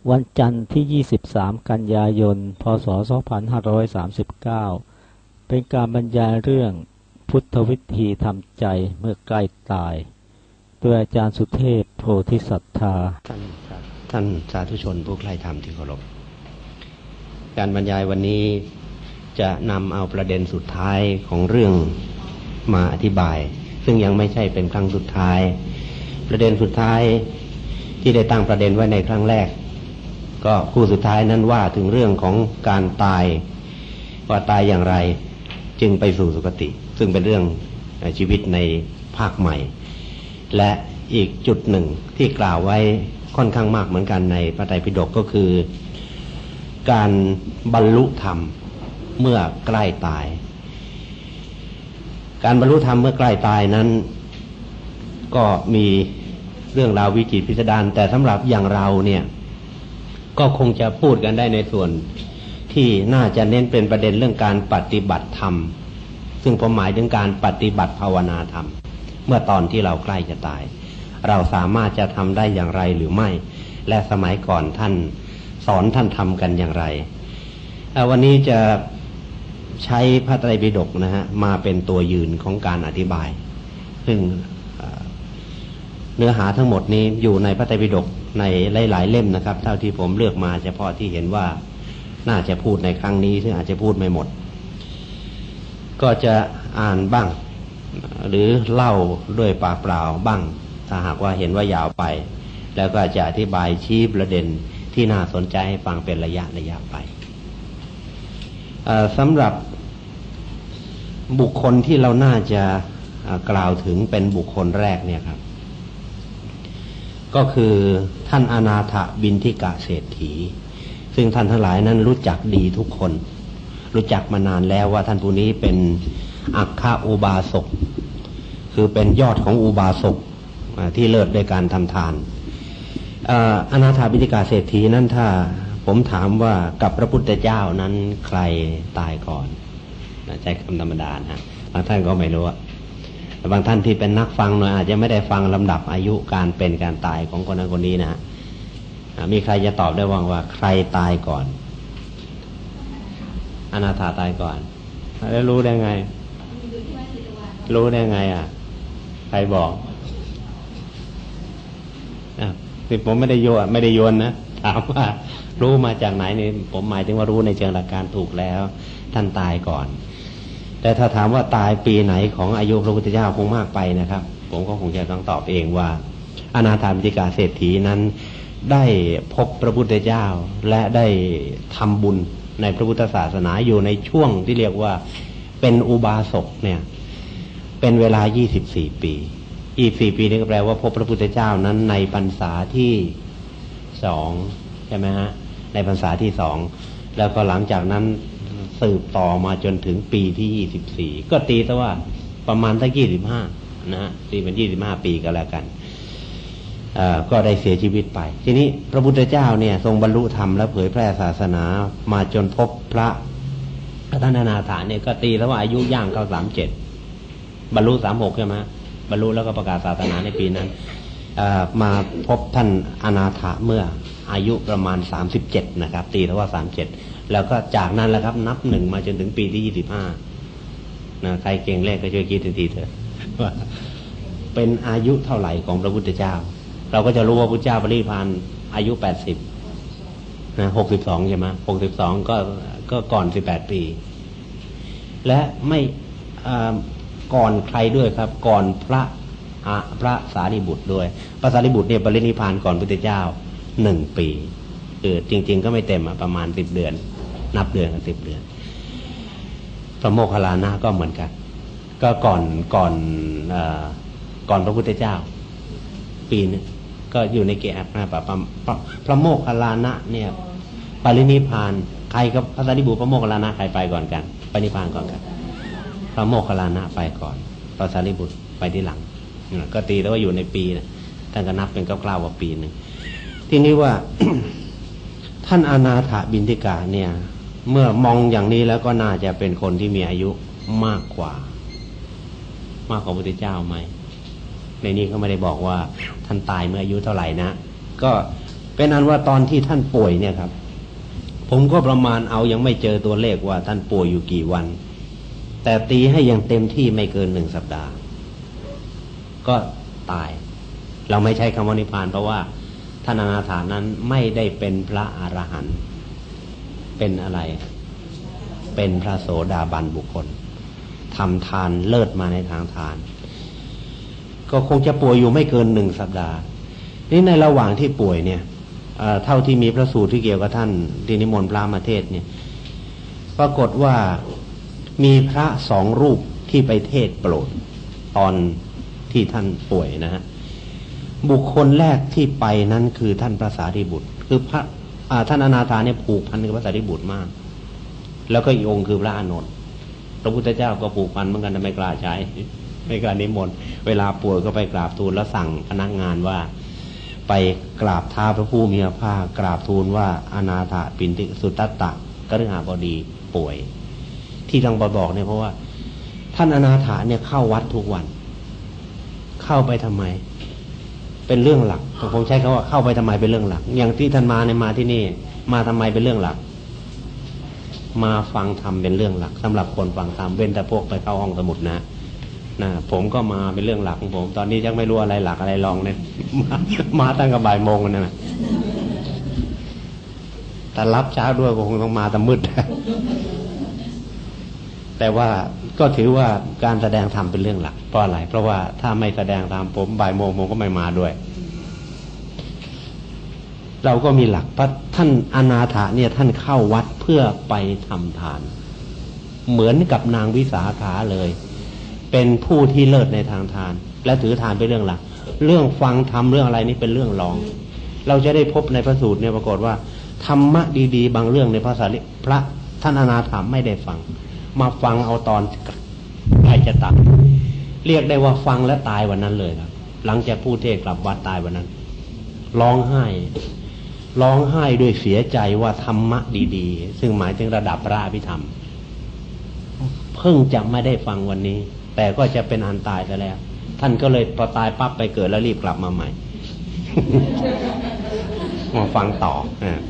วันจันทร์ที่23กันยายนพศ2539เป็นการบรรยายเรื่องพุทธวิธีทำใจเมื่อใกล้ตายโดยอาจารย์สุเทพโพธิสัทธาท่านสาธุชนผู้ใคร่ธรรมที่เคารพการบรรยายวันนี้จะนำเอาประเด็นสุดท้ายของเรื่องมาอธิบายซึ่งยังไม่ใช่เป็นครั้งสุดท้ายประเด็นสุดท้ายที่ได้ตั้งประเด็นไว้ในครั้งแรกก็คู่สุดท้ายนั้นว่าถึงเรื่องของการตายว่าตายอย่างไรจึงไปสู่สุคติซึ่งเป็นเรื่องชีวิตในภาคใหม่และอีกจุดหนึ่งที่กล่าวไว้ค่อนข้างมากเหมือนกันในพระไตรปิฎกก็คือการบรรลุธรรมเมื่อใกล้ตายการบรรลุธรรมเมื่อใกล้ตายนั้นก็มีเรื่องราววิจิตรพิสดารแต่สำหรับอย่างเราเนี่ยก็คงจะพูดกันได้ในส่วนที่น่าจะเน้นเป็นประเด็นเรื่องการปฏิบัติธรรมซึ่งผมหมายถึงการปฏิบัติภาวนาธรรมเมื่อตอนที่เราใกล้จะตายเราสามารถจะทำได้อย่างไรหรือไม่และสมัยก่อนท่านสอนท่านทำกันอย่างไรวันนี้จะใช้พระไตรปิฎกนะฮะมาเป็นตัวยืนของการอธิบายซึ่งเนื้อหาทั้งหมดนี้อยู่ในพระไตรปิฎกในหลายๆเล่มนะครับเท่าที่ผมเลือกมาเฉพาะที่เห็นว่าน่าจะพูดในครั้งนี้ซึ่งอาจจะพูดไม่หมดก็จะอ่านบ้างหรือเล่าด้วยปากเปล่าบ้างถ้าหากว่าเห็นว่ายาวไปแล้วก็จะอธิบายชี้ประเด็นที่น่าสนใจให้ฟังเป็นระยะไปสำหรับบุคคลที่เราน่าจะกล่าวถึงเป็นบุคคลแรกเนี่ยครับก็คือท่านอนาถบิณฑิกะเศรษฐีซึ่งท่านทั้งหลายนั้นรู้จักดีทุกคนรู้จักมานานแล้วว่าท่านผู้นี้เป็นอัคคอุบาสกคือเป็นยอดของอุบาสกที่เลิศด้วยการทำทานอนาถบิณฑิกะเศรษฐีนั้นถ้าผมถามว่ากับพระพุทธเจ้านั้นใครตายก่อนใช้คำธรรมดานะบางท่านก็ไม่รู้แต่บางท่านที่เป็นนักฟังหน่อยอาจจะไม่ได้ฟังลำดับอายุการเป็นการตายของคนนั้นคนนี้นะมีใครจะตอบได้ว่าใครตายก่อนอนาถาตายก่อนแล้วรู้ได้ไงรู้ได้ไงใครบอกผมไม่ได้โยนนะถามว่ารู้มาจากไหนนี่ผมหมายถึงว่ารู้ในเชิงหลักการถูกแล้วท่านตายก่อนแต่ถ้าถามว่าตายปีไหนของอายุพระพุทธเจ้าคงมากไปนะครับผมก็คงจะต้องตอบเองว่าอนาถบิณฑิกะเศรษฐีนั้นได้พบพระพุทธเจ้าและได้ทำบุญในพระพุทธศาสนาอยู่ในช่วงที่เรียกว่าเป็นอุบาสกเนี่ยเป็นเวลา24 ปี24 ปีนี่ก็แปลว่าพบพระพุทธเจ้านั้นในพรรษาที่2ใช่ไหมฮะในพรรษาที่2แล้วก็หลังจากนั้นสืบต่อมาจนถึงปีที่24ก็ตีซะว่าประมาณสัก25นะฮะตีเป็น25 ปีก็แล้วกันก็ได้เสียชีวิตไปทีนี้พระพุทธเจ้าเนี่ยทรงบรรลุธรรมและเผยแพร่ศาสนามาจนพบพระท่านอนาถาเนี่ยก็ตีแล้วว่าอายุย่างเข้า37บรรลุ36ใช่ไหมบรรลุแล้วก็ประกาศศาสนาในปีนั้นมาพบท่านอนาถาเมื่ออายุประมาณ37นะครับตีแล้วว่า37แล้วก็จากนั้นแหละครับนับ1มาจนถึงปีที่25นะใครเก่งเลขก็ช่วยคิดทีเถอะว่าเป็นอายุเท่าไหร่ของพระพุทธเจ้าเราก็จะรู้ว่าพระพุทธเจ้าปรินิพพานอายุ80นะ62ใช่ไหม62ก็ก่อน18 ปีและไม่ก่อนใครด้วยครับก่อนพระสารีบุตรด้วยพระสารีบุตรเนี่ยปรินิพพานก่อนพระพุทธเจ้า1 ปีจริงๆก็ไม่เต็มประมาณ10 เดือนนับเดือนกัน10 เดือนพระโมคคัลลานะก็เหมือนกันก็ก่อนพระพุทธเจ้าปีนึงก็อยู่ในเกณฑ์พระโมคคัลลานะเนี่ยปรินิพพานใครกับพระสารีบุตรพระโมคคัลลานะใครไปก่อนกันปรินิพพานก่อนกันพระโมคคัลลานะไปก่อนพระสารีบุตรไปที่หลังก็ตีแล้วว่าอยู่ในปีนะท่านก็นับเป็นคร่าวๆว่าปีนึงทีนี้ว่า ท่านอนาถบิณฑิกะเนี่ยเมื่อมองอย่างนี้แล้วก็น่าจะเป็นคนที่มีอายุมากกว่าพระพุทธเจ้าไหมในนี้เขาไม่ได้บอกว่าท่านตายเมื่ออายุเท่าไหร่นะก็เป็นอันว่าตอนที่ท่านป่วยเนี่ยครับผมก็ประมาณเอายังไม่เจอตัวเลขว่าท่านป่วยอยู่กี่วันแต่ตีให้ยังเต็มที่ไม่เกิน1 สัปดาห์ก็ตายเราไม่ใช้คำว่านิพพานเพราะว่าท่านอนาถานั้นไม่ได้เป็นพระอรหันต์เป็นอะไรเป็นพระโสดาบันบุคคลทำทานเลิศมาในทางทานก็คงจะป่วยอยู่ไม่เกิน1 สัปดาห์นี่ในระหว่างที่ป่วยเนี่ยเท่าที่มีพระสูตรที่เกี่ยวกับท่านที่นิมนต์พระมาเทศเนี่ยปรากฏว่ามีพระ2 รูปที่ไปเทศโปรดตอนที่ท่านป่วยนะฮะบุคคลแรกที่ไปนั้นคือท่านพระสารีบุตรคือพระท่านอนาถาเนี่ยผูกพันกับพระสารีบุตรมากแล้วก็อีกองค์คือพระอานนท์พระพุทธเจ้าก็ผูกพันเหมือนกันแต่ไม่กล้าใช้ไม่กล้านิมนต์เวลาป่วยก็ไปกราบทูลแล้วสั่งพนักงานว่าไปกราบเท้าพระผู้มีพระภาคกราบทูลว่าอนาถปิณฑิสุตตัตตะกฤหบดีป่วยที่ต้องบอกเนี่ยเพราะว่าท่านอนาถาเนี่ยเข้าวัดทุกวันเข้าไปทำไมเป็นเรื่องหลักผมใช้คำว่าเข้าไปทำไมเป็นเรื่องหลักอย่างที่ท่านมาเนี่ยมาที่นี่มาทำไมเป็นเรื่องหลักมาฟังธรรมเป็นเรื่องหลักสำหรับคนฟังธรรมเว้นแต่พวกไปเข้าห้องสมุดนะผมก็มาเป็นเรื่องหลักของผมตอนนี้ยังไม่รู้อะไรหลักอะไรรองเนี่ยมาตั้งแต่บ่ายโมงนะแต่รับเช้าด้วยก็คงต้องมาแต่มืดแต่ว่าก็ถือว่าการแสดงธรรมเป็นเรื่องหลักเพราะอะไรเพราะว่าถ้าไม่แสดงธรรมผมบ่ายโมงผมก็ไม่มาด้วยเราก็มีหลักเพราะท่านอนาถาเนี่ยท่านเข้าวัดเพื่อไปทำทานเหมือนกับนางวิสาขาเลยเป็นผู้ที่เลิศในทางทานและถือทานเป็นเรื่องหลักเรื่องฟังธรรมเรื่องอะไรนี่เป็นเรื่องรองเราจะได้พบในพระสูตรเนี่ยปรากฏว่าธรรมะดีๆบางเรื่องในพระท่านอนาถาไม่ได้ฟังมาฟังเอาตอนใกล้จะตายเรียกได้ว่าฟังและตายวันนั้นเลยครับหลังจากผู้เทศกลับวัดตายวันนั้นร้องไห้ด้วยเสียใจว่าธรรมะดีๆซึ่งหมายถึงระดับพระอภิธรรมเพิ่งจะไม่ได้ฟังวันนี้แต่ก็จะเป็นอันตายซะแล้วท่านก็เลยพอตายปั๊บไปเกิดแล้วรีบกลับมาใหม่ มาฟังต่อ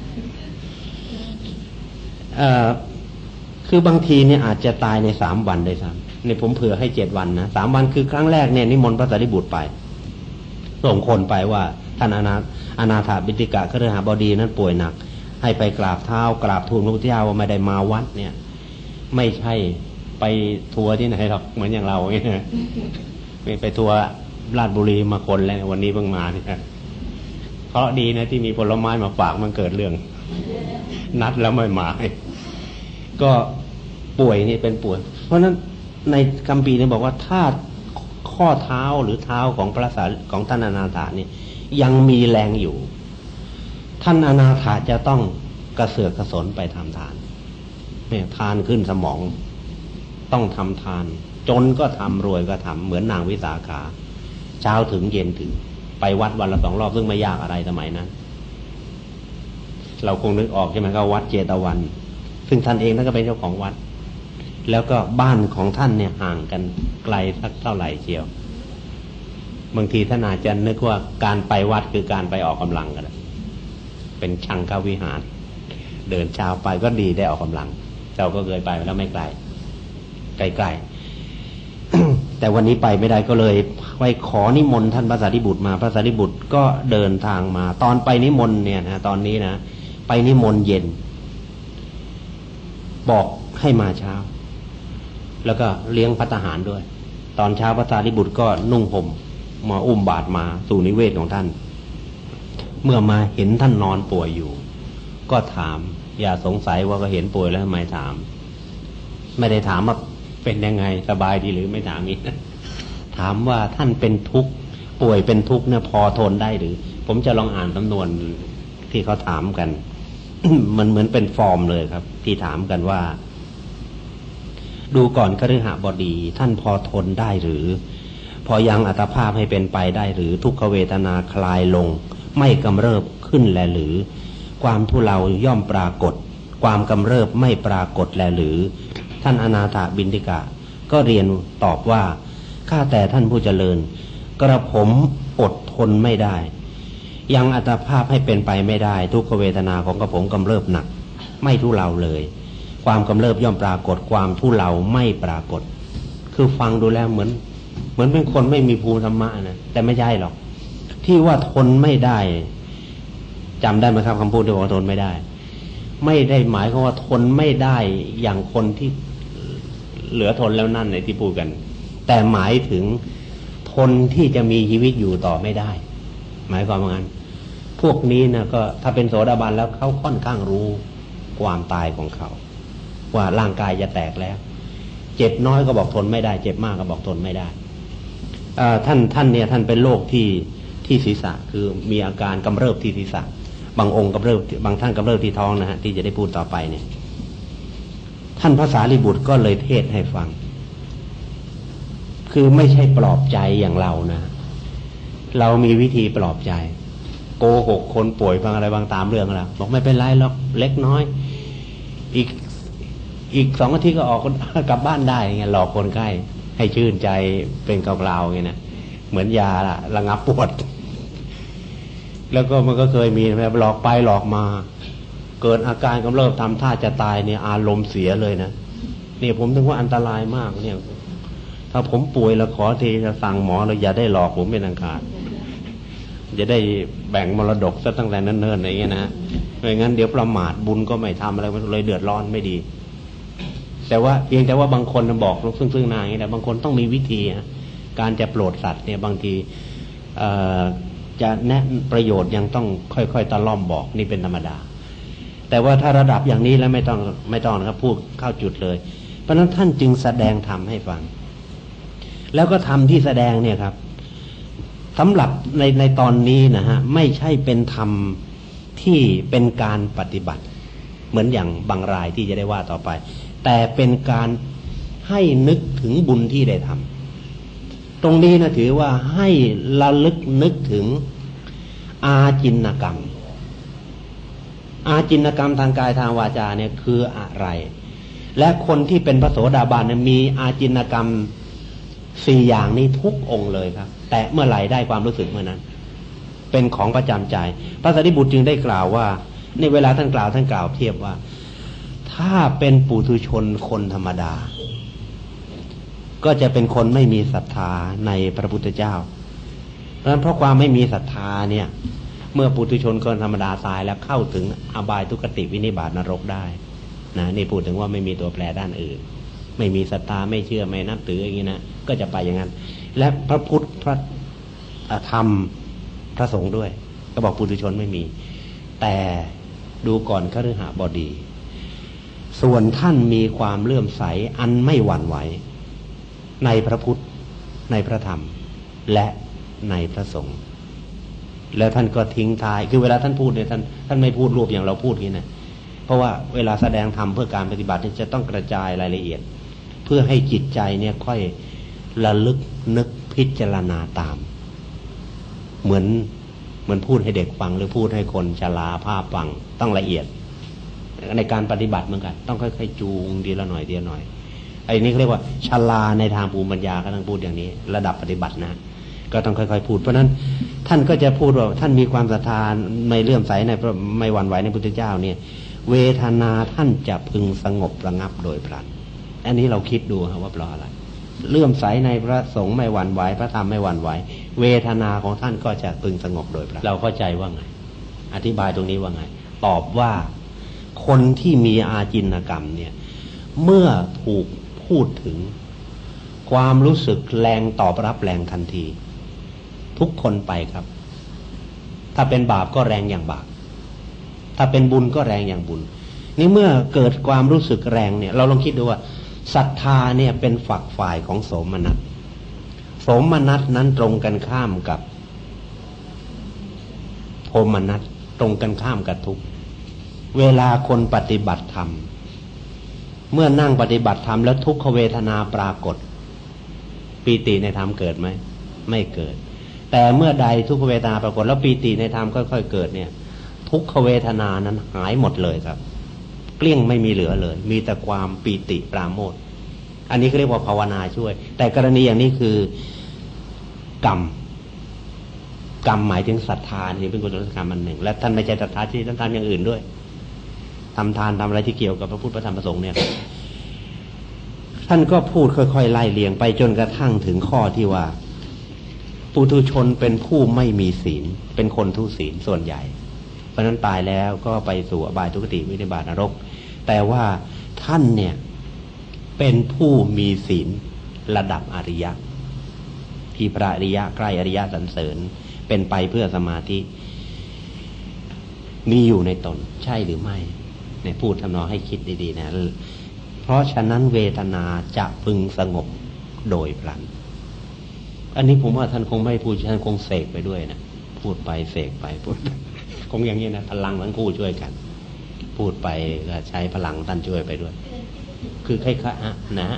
คือบางทีเนี่ยอาจจะตายใน3 วันเลยซ้ำเนี่ยผมเผื่อให้7 วันนะ3 วันคือครั้งแรกเนี่ยนิมนต์พระสารีบุตรไปส่งคนไปว่าท่านอนาถบิณฑิกะคฤหบดีนั้นป่วยหนักให้ไปกราบเท้ากราบทูลพระพุทธเจ้าว่าไม่ได้มาวัดเนี่ยไม่ใช่ไปทัวร์ที่ไหนหรอกเหมือนอย่างเราเนี่ยไปทัวร์ราชบุรีมาคนแล้ววันนี้เพิ่งมาเนี่ยเพราะดีนะที่มีผลไม้มาฝากมันเกิดเรื่องนัดแล้วไม่มาก็ป่วยนี่เป็นป่วยเพราะนั้นในคัมภีร์เนี่ยบอกว่าถ้าข้อเท้าหรือเท้าของพระสารีของท่านอนาถานี่ยังมีแรงอยู่ท่านอนาถาจะต้องกระเสือกกระสนไปทำทานเนี่ยทานขึ้นสมองต้องทำทานจนก็ทำรวยก็ทำเหมือนนางวิสาขาเช้าถึงเย็นถึงไปวัดวันละ2 รอบซึ่งไม่ยากอะไรสมัยนั้นเราคงนึกออกใช่ไหมก็วัดเจตวันซึ่งท่านเองท่านก็เป็นเจ้าของวัดแล้วก็บ้านของท่านเนี่ยห่างกันไกลสักเท่าไหร่เชียวบางทีท่านอาจจะนึกว่าการไปวัดคือการไปออกกำลังกันเป็นชังควิหารเดินเช้าไปก็ดีได้ออกกำลังเจ้าก็เคยไปแล้วไม่ไกลใกล้ๆ แต่วันนี้ไปไม่ได้ก็เลยไปขอนิมนต์ท่านพระสารีบุตรมาพระสารีบุตรก็เดินทางมาตอนไปนิมนต์เนี่ยนะตอนนี้นะไปนิมนต์เย็นบอกให้มาเช้าแล้วก็เลี้ยงภัตตาหารด้วยตอนเช้าพระสารีบุตรก็นุ่งห่มมาอุ้มบาตรมาสู่นิเวศของท่านเมื่อมาเห็นท่านนอนป่วยอยู่ก็ถามอย่าสงสัยว่าก็เห็นป่วยแล้วทำไมถามไม่ได้ถามว่าเป็นยังไงสบายดีหรือไม่ถามนี้ถามว่าท่านเป็นทุกข์ป่วยเป็นทุกข์เนี่ยพอทนได้หรือผมจะลองอ่านสำนวนที่เขาถามกัน มันเหมือนเป็นฟอร์มเลยครับที่ถามกันว่าดูก่อนคฤหบดีท่านพอทนได้หรือพอยังอัตภาพให้เป็นไปได้หรือทุกขเวทนาคลายลงไม่กำเริบขึ้นแลหรือความทุเลาย่อมปรากฏความกำเริบไม่ปรากฏแลหรือท่านอนาถบิณฑิกะก็เรียนตอบว่าข้าแต่ท่านผู้เจริญกระผมอดทนไม่ได้ยังอัตภาพให้เป็นไปไม่ได้ทุกขเวทนาของกระผมกำเริบหนักไม่ทุเลาเลยความกำเริบย่อมปรากฏความทุเลาไม่ปรากฏคือฟังดูแล้วเหมือนเป็นคนไม่มีภูมิธรรมะนะแต่ไม่ใช่หรอกที่ว่าทนไม่ได้จำได้ไหมครับคำพูดที่บอกว่าทนไม่ได้ไม่ได้หมายความว่าทนไม่ได้อย่างคนที่เหลือทนแล้วนั่นในที่พูดกันแต่หมายถึงทนที่จะมีชีวิตอยู่ต่อไม่ได้หมายความว่างั้นพวกนี้นะก็ถ้าเป็นโสดาบันแล้วเขาค่อนข้างรู้ความตายของเขาว่าร่างกายจะแตกแล้วเจ็บน้อยก็บอกทนไม่ได้เจ็บมากก็บอกทนไม่ได้ท่านเนี่ยท่านเป็นโรคที่ศีรษะคือมีอาการกำเริบที่ศีรษะบางองค์กำเริบบางท่านกำเริบที่ท้องนะฮะที่จะได้พูดต่อไปเนี่ยท่านพระสารีบุตรก็เลยเทศให้ฟังคือไม่ใช่ปลอบใจอย่างเรานะเรามีวิธีปลอบใจโกหกคนป่วยฟังอะไรบางตามเรื่องแล้วบอกไม่เป็นไรหรอกเล็กน้อยอีก2 อาทิตย์ก็ออกกลับบ้านได้ไงหลอกคนไข้ให้ชื่นใจเป็นกล่าวๆไงนะเหมือนยาระงับปวดแล้วก็มันก็เคยมีแบบหลอกไปหลอกมาเกิดอาการกำเริบทำท่าจะตายเนี่ยอารมณ์เสียเลยนะเนี่ยผมถึงว่าอันตรายมากเนี่ยถ้าผมป่วยแล้วขอทีจะสั่งหมอเลยอย่าได้หลอกผมเป็นอันขาดจะได้แบ่งมรดกซะตั้งแต่เนิ่นๆอะไรเงี้ยนะไม่งั้นเดี๋ยวประมาทบุญก็ไม่ทำอะไรเลยเดือดร้อนไม่ดีแต่ว่าเพียงแต่ว่าบางคนบอกซึ่งหน้าอย่างนี้แต่บางคนต้องมีวิธีการจะโปรดสัตว์เนี่ยบางทีจะแนะประโยชน์ยังต้องค่อยๆตะล่อมบอกนี่เป็นธรรมดาแต่ว่าถ้าระดับอย่างนี้แล้วไม่ต้องนะครับพูดเข้าจุดเลยเพราะฉะนั้นท่านจึงแสดงธรรมให้ฟังแล้วก็ธรรมที่แสดงเนี่ยครับสำหรับในตอนนี้นะฮะไม่ใช่เป็นธรรมที่เป็นการปฏิบัติเหมือนอย่างบางรายที่จะได้ว่าต่อไปแต่เป็นการให้นึกถึงบุญที่ได้ทำตรงนี้นะถือว่าให้ระลึกนึกถึงอาจินกรรมทางกายทางวาจาเนี่ยคืออะไรและคนที่เป็นพระโสดาบันเนี่ยมีอาจินกรรม4 อย่างนี้ทุกองค์เลยครับแต่เมื่อไหร่ได้ความรู้สึกเมื่อนั้นเป็นของประจำใจพระสารีบุตรจึงได้กล่าวว่าในเวลาท่านกล่าวเทียบว่าถ้าเป็นปุถุชนคนธรรมดาก็จะเป็นคนไม่มีศรัทธาในพระพุทธเจ้าเพราะความไม่มีศรัทธาเนี่ยเมื่อปุถุชนคนธรรมดาตายแล้วเข้าถึงอบายทุกขติวินิบาตนรกได้นะนี่พูดถึงว่าไม่มีตัวแปรด้านอื่นไม่มีศรัทธาไม่เชื่อไม่นับถืออย่างนี้นะก็จะไปอย่างนั้นและพระพุทธพระธรรมพระสงฆ์ด้วยก็บอกปุถุชนไม่มีแต่ดูก่อนคฤหบดีส่วนท่านมีความเลื่อมใสอันไม่หวั่นไหวในพระพุทธในพระธรรมและในพระสงฆ์แล้วท่านก็ทิ้งท้ายคือเวลาท่านพูดเนี่ยท่านไม่พูดรวบอย่างเราพูดนี่นะเพราะว่าเวลาแสดงธรรมเพื่อการปฏิบัติจะต้องกระจายรายละเอียดเพื่อให้จิตใจเนี่ยค่อยระลึกนึกพิจารณาตามเหมือนพูดให้เด็กฟังหรือพูดให้คนชราภาพฟังต้องละเอียดในการปฏิบัติเหมือนกันต้องค่อยๆจูงทีละหน่อยไอ้นี่เรียกว่าชราในทางภูมิปัญญาก็ต้องพูดอย่างนี้ระดับปฏิบัตินะก็ต้องค่อยๆพูดเพราะนั้นท่านก็จะพูดว่าท่านมีความศรัทธาไม่เลื่อมใสในไม่หวั่นไหวในพุทธเจ้าเนี่ยเวทนาท่านจะพึงสงบระงับโดยพลันอันนี้เราคิดดูครับว่าเพราะอะไรเลื่อมใสในพระสงฆ์ไม่หวั่นไหวพระธรรมไม่หวั่นไหวเวทนาของท่านก็จะพึงสงบโดยพลันเราเข้าใจว่าไงอธิบายตรงนี้ว่าไงตอบว่าคนที่มีอาจินกรรมเนี่ยเมื่อถูกพูดถึงความรู้สึกแรงตอบรับแรงทันทีทุกคนไปครับถ้าเป็นบาปก็แรงอย่างบาปถ้าเป็นบุญก็แรงอย่างบุญนี่เมื่อเกิดความรู้สึกแรงเนี่ยเราลองคิดดูว่าศรัทธาเนี่ยเป็นฝักฝ่ายของโสมนัสโสมนัสนั้นตรงกันข้ามกับโทมนัสตรงกันข้ามกับทุกข์เวลาคนปฏิบัติธรรมเมื่อนั่งปฏิบัติธรรมแล้วทุกขเวทนาปรากฏปีติในธรรมเกิดไหมไม่เกิดแต่เมื่อใดทุกขเวทนาปรากฏแล้วปีติในธรรมค่อยๆเกิดเนี่ยทุกขเวทนานั้นหายหมดเลยครับเกลี้ยงไม่มีเหลือเลยมีแต่ความปีติปราโมทย์อันนี้เขาเรียกว่าภาวนาช่วยแต่กรณีอย่างนี้คือกรรมกรรมหมายถึงศรัทธานี่เป็นกุศลกรรมอันหนึ่งและท่านไม่ใช่ศรัทธาที่ท่านทำอย่างอื่นด้วยทำทานทำอะไรที่เกี่ยวกับพระพุทธพระธรรมพระสงฆ์เนี่ยท่านก็พูดค่อยๆไล่เลียงไปจนกระทั่งถึงข้อที่ว่าปุถุชนเป็นผู้ไม่มีศีลเป็นคนทุศีลส่วนใหญ่เพราะนั้นตายแล้วก็ไปสู่อบายทุกติวินิบาตนรกแต่ว่าท่านเนี่ยเป็นผู้มีศีลระดับอริยะที่พระอริยะใกล้อริยะสรรเสริญเป็นไปเพื่อสมาธิมีอยู่ในตนใช่หรือไม่เนี่ยพูดทำนองให้คิดดีๆนะเพราะฉะนั้นเวทนาจะพึงสงบโดยพลันอันนี้ผมว่าท่านคงไม่พูดท่านคงเสกไปด้วยนะพูดไปเสกไปพูดคงอย่างนี้นะพลังทั้งคู่ช่วยกันพูดไปก็ใช้พลังท่านช่วยไปด้วยคือคล้ายๆนะ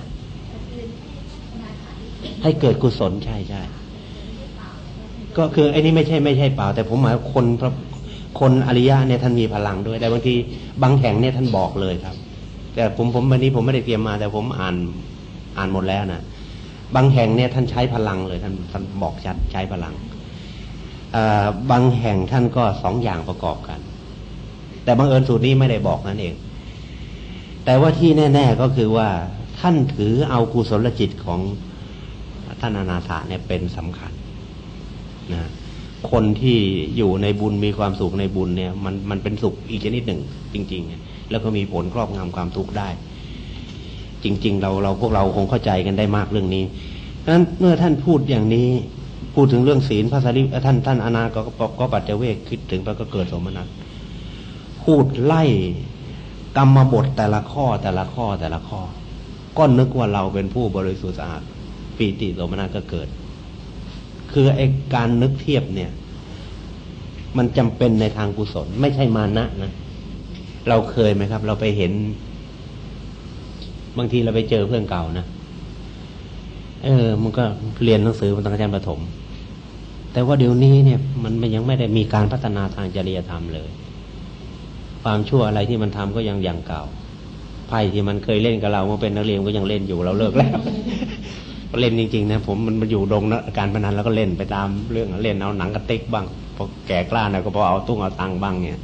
ให้เกิดกุศลใช่ก็คือไอ้นี่ไม่ใช่เปล่าแต่ผมหมายคนอริยะเนี่ยท่านมีพลังด้วยแต่บางทีบางแห่งเนี่ยท่านบอกเลยครับแต่ผมวันนี้ผมไม่ได้เตรียมมาแต่ผมอ่านหมดแล้วนะบางแห่งเนี่ยท่านใช้พลังเลยท่านบอกชัดใช้พลังบางแห่งท่านก็สองอย่างประกอบกันแต่บังเอิญสูตรนี้ไม่ได้บอกนั่นเองแต่ว่าที่แน่ๆก็คือว่าท่านถือเอากุศลจิตของท่านอนาถาเนี่ยเป็นสำคัญนะคนที่อยู่ในบุญมีความสุขในบุญเนี่ยมันเป็นสุขอีกชนิดหนึ่งจริงๆแล้วก็มีผลครอบงำความทุกข์ได้จริงๆเราพวกเราคงเข้าใจกันได้มากเรื่องนี้ดังนั้นเมื่อท่านพูดอย่างนี้พูดถึงเรื่องศีลพระสารีท่านอนาก็ปัจเจเวกคิดถึงไปก็เกิดโสมนัสพูดไล่กรรมบทแต่ละข้อก็นึกว่าเราเป็นผู้บริสุทธิ์สะอาดปีติโสมนัสก็เกิดคือไอ้การนึกเทียบเนี่ยมันจำเป็นในทางกุศลไม่ใช่มานะนะเราเคยไหมครับเราไปเห็นบางทีเราไปเจอเพื่อนเก่านะมันก็เรียนหนังสือมาตั้งแต่ประถมแต่ว่าเดี๋ยวนี้เนี่ยมันยังไม่ได้มีการพัฒนาทางจริยธรรมเลยความชั่วอะไรที่มันทำก็ยังอย่างเก่าไพ่ที่มันเคยเล่นกับเราเมื่อเป็นนักเรียนก็ยังเล่นอยู่เราเลิกแล้วเล่นจริงๆนะผมมันมาอยู่ดงนะการพนันแล้วก็เล่นไปตามเรื่องเล่นเอาหนังกระติกบ้างพอแก่กล้าหน่อยก็พอเอาตุ้งเอาตังบ้างเนี่ย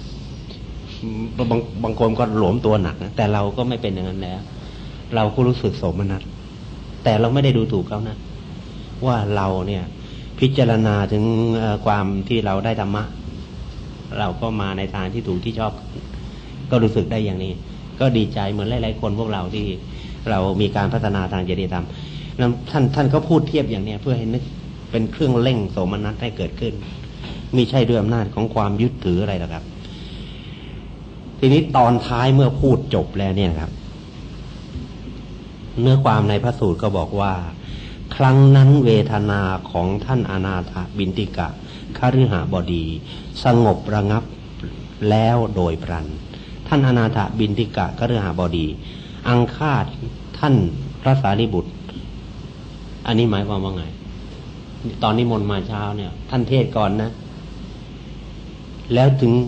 บางคนก็หลวมตัวหนักนะแต่เราก็ไม่เป็นอย่างนั้นแล้วเราก็รู้สึกโสมนัสแต่เราไม่ได้ดูถูกเขานะว่าเราเนี่ยพิจารณาถึงความที่เราได้ธรรมะเราก็มาในทางที่ถูกที่ชอบก็รู้สึกได้อย่างนี้ก็ดีใจเหมือนหลายๆคนพวกเราที่เรามีการพัฒนาทางจริยธรรมท่านก็พูดเทียบอย่างนี้เพื่อให้นึกเป็นเครื่องเร่งโสมนัสให้เกิดขึ้นมิใช่ด้วยอำนาจของความยึดถืออะไรหรอกครับทีนี้ตอนท้ายเมื่อพูดจบแล้วเนี่ยครับเนื้อความในพระสูตรก็บอกว่าครั้งนั้นเวทนาของท่านอนาถบิณฑิกะคฤหบดีสงบระงับแล้วโดยพลันท่านอนาถบิณฑิกะคฤหบดีอังคาดท่านพระสารีบุตรอันนี้หมายความว่าไงตอนนิมนต์มาเช้าเนี่ยท่านเทศก่อนนะแล้วถึง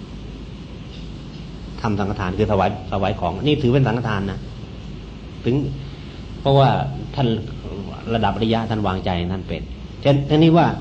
ทำสังฆทานคือถวายของนี่ถือเป็นสังฆทานนะถึงเพราะว่าท่านระดับอริยะท่านวางใจท่านเป็นฉะนั้นนี่ว่า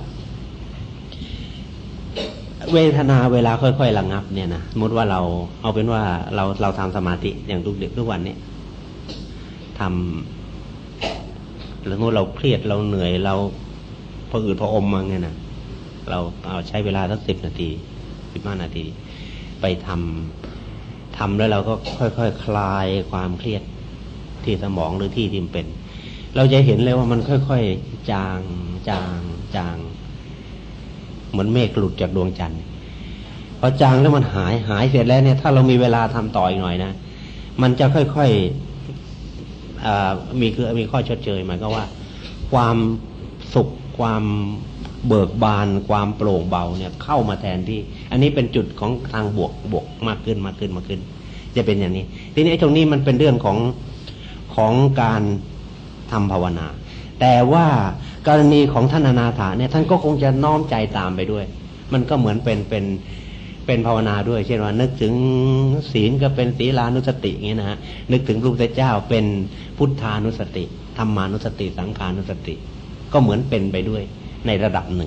เวทนาเวลาค่อยๆระงับเนี่ยนะสมมติว่าเราเอาเป็นว่าเราทำสมาธิอย่างทุกวันนี้ทำหรือว่าเราเครียดเราเหนื่อยเราพออืดพออมมาเนี่ยนะเราเอาใช้เวลาสัก10 นาที15 นาทีไปทำแล้วเราก็ค่อยๆ คลายความเครียดที่สมองหรือที่มันเป็นเราจะเห็นเลยว่ามันค่อยๆจางเหมือนเมฆหลุดจากดวงจันทร์พอจางแล้วมันหายเสร็จแล้วเนี่ยถ้าเรามีเวลาทำต่ออีกหน่อยนะมันจะค่อยๆมีข้อชดเชยหมายก็ว่าความสุขความเบิกบานความโปร่งเบาเนี่ยเข้ามาแทนที่อันนี้เป็นจุดของทางบวกมากขึ้นจะเป็นอย่างนี้ทีนี้ตรงนี้มันเป็นเรื่องของการทำภาวนาแต่ว่ากรณีของท่านอนาถาเนี่ยท่านก็คงจะน้อมใจตามไปด้วยมันก็เหมือนเป็นภาวนาด้วยเช่นว่านึกถึงศีลก็เป็นศีลานุสติอย่างนี้นะฮะนึกถึงพระพุทธเจ้าเป็นพุทธานุสติธรรมานุสติสังขานุสติก็เหมือนเป็นไปด้วยในระดับหนึ่ง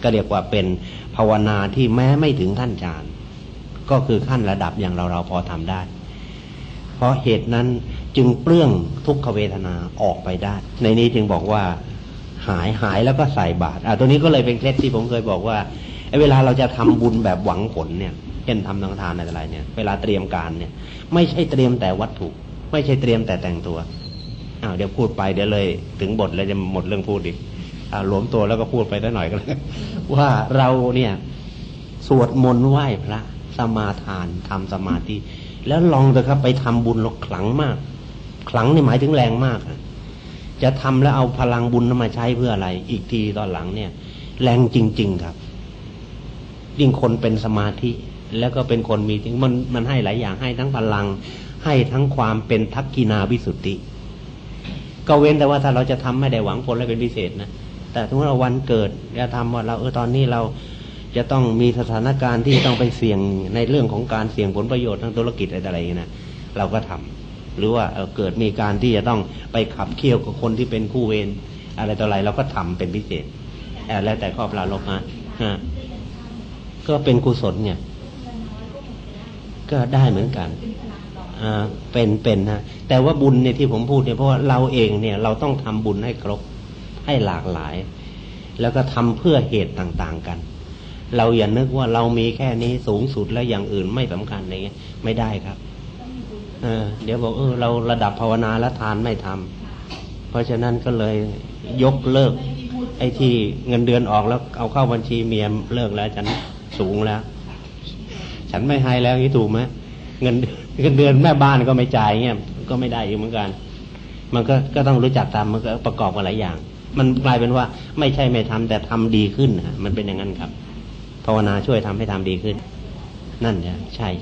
ก็เรียกว่าเป็นภาวนาที่แม้ไม่ถึงขั้นฌานก็คือขั้นระดับอย่างเราพอทำได้เพราะเหตุนั้นจึงเปลื้องทุกขเวทนาออกไปได้ในนี้จึงบอกว่าหายแล้วก็ใส่บาตรตัวนี้ก็เลยเป็นเคล็ดที่ผมเคยบอกว่าเวลาเราจะทำบุญแบบหวังผลเนี่ยเช่นทำทางทานอะไรเนี่ยเวลาเตรียมการเนี่ยไม่ใช่เตรียมแต่วัตถุไม่ใช่เตรียมแต่แต่งตัวเดี๋ยวพูดไปเดี๋ยวเลยถึงบทแล้วจะหมดเรื่องพูดอีกหลวมตัวแล้วก็พูดไปได้หน่อยก็เลยว่าเราเนี่ยสวดมนต์ไหว้พระสมาทานทำสมาธิแล้วลองเถอะครับไปทำบุญหรอกขลังมากขลังนี่หมายถึงแรงมากจะทำแล้วเอาพลังบุญมาใช้เพื่ออะไรอีกทีตอนหลังเนี่ยแรงจริงๆครับยิ่งคนเป็นสมาธิแล้วก็เป็นคนมีถึงมันให้หลายอย่างให้ทั้งพลังให้ทั้งความเป็นทักกินาวิสุทธิก็เว้นแต่ว่าถ้าเราจะทำไม่ได้หวังผลอะไรเป็นพิเศษนะแต่ถ้าเราวันเกิดจะทำว่าเราตอนนี้เราจะต้องมีสถานการณ์ที่ต้องไปเสี่ยงในเรื่องของการเสี่ยงผลประโยชน์ทางธุรกิจอะไรอย่างนี้นะเราก็ทำหรือว่าเกิดมีการที่จะต้องไปขับเคี่ยวกับคนที่เป็นคู่เวรอะไรต่ออะไรเราก็ทำเป็นพิเศษแล้วแต่ข้อปราลบก็เป็นกุศลเนี่ยก็ได้เหมือนกันเป็นนะแต่ว่าบุญเนี่ยที่ผมพูดเนี่ยเพราะว่าเราเองเนี่ยเราต้องทำบุญให้ครบให้หลากหลายแล้วก็ทำเพื่อเหตุต่างๆกันเราอย่านึกว่าเรามีแค่นี้สูงสุดแล้วอย่างอื่นไม่สำคัญอะไรเงี้ยไม่ได้ครับเดี๋ยวบอกเราระดับภาวนาและทานไม่ทำเพราะฉะนั้นก็เลยยกเลิกไอ้ที่เงินเดือนออกแล้วเอาเข้าบัญชีเมียเลิกแล้วฉันสูงแล้วฉันไม่ให้แล้วนี่ถูกไหมเงินเดือนแม่บ้านก็ไม่จ่ายเงี้ยก็ไม่ได้อีกเหมือนกันมันก็ต้องรู้จักทำมันก็ประกอบกันหลายอย่างมันกลายเป็นว่าไม่ใช่ไม่ทำแต่ทำดีขึ้นนะมันเป็นอย่างนั้นครับภาวนาช่วยทำให้ทำดีขึ้นนั่นใช่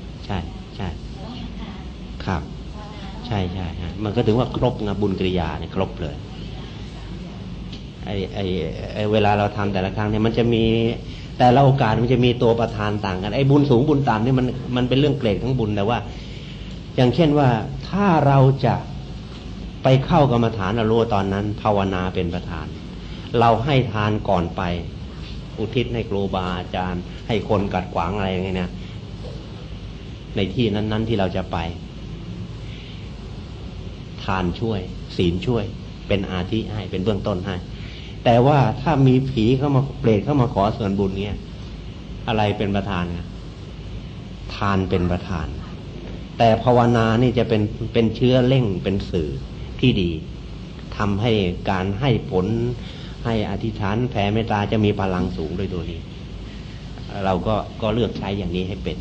ครับใช่มันก็ถึงว่าครบนะบุญกิริยาเนี่ยครบเลยไอ้เวลาเราทำแต่ละครั้งเนี่ยมันจะมีแต่ละโอกาสมันจะมีตัวประธานต่างกันไอ้บุญสูงบุญต่ำนี่มันเป็นเรื่องเกรดของบุญแต่ว่าอย่างเช่นว่าถ้าเราจะไปเข้ากรรมฐานรู้ตอนนั้นภาวนาเป็นประธานเราให้ทานก่อนไปอุทิศให้ครูบาอาจารย์ให้คนกัดขวางอะไรอย่างเงี้ยนะในที่นั้นๆที่เราจะไปทานช่วยศีลช่วยเป็นอาทิให้เป็นเบื้องต้นให้แต่ว่าถ้ามีผีเข้ามาเปรตเข้ามาขอส่วนบุญเงี้ยอะไรเป็นประธานนะทานเป็นประธานแต่ภาวนานี่จะเป็นเชื้อเร่งเป็นสื่อที่ดีทำให้การให้ผลให้อธิษฐานแผ่เมตตาจะมีพลังสูงด้วยตัวนี้เราก็เลือกใช้อย่างนี้ให้เป็น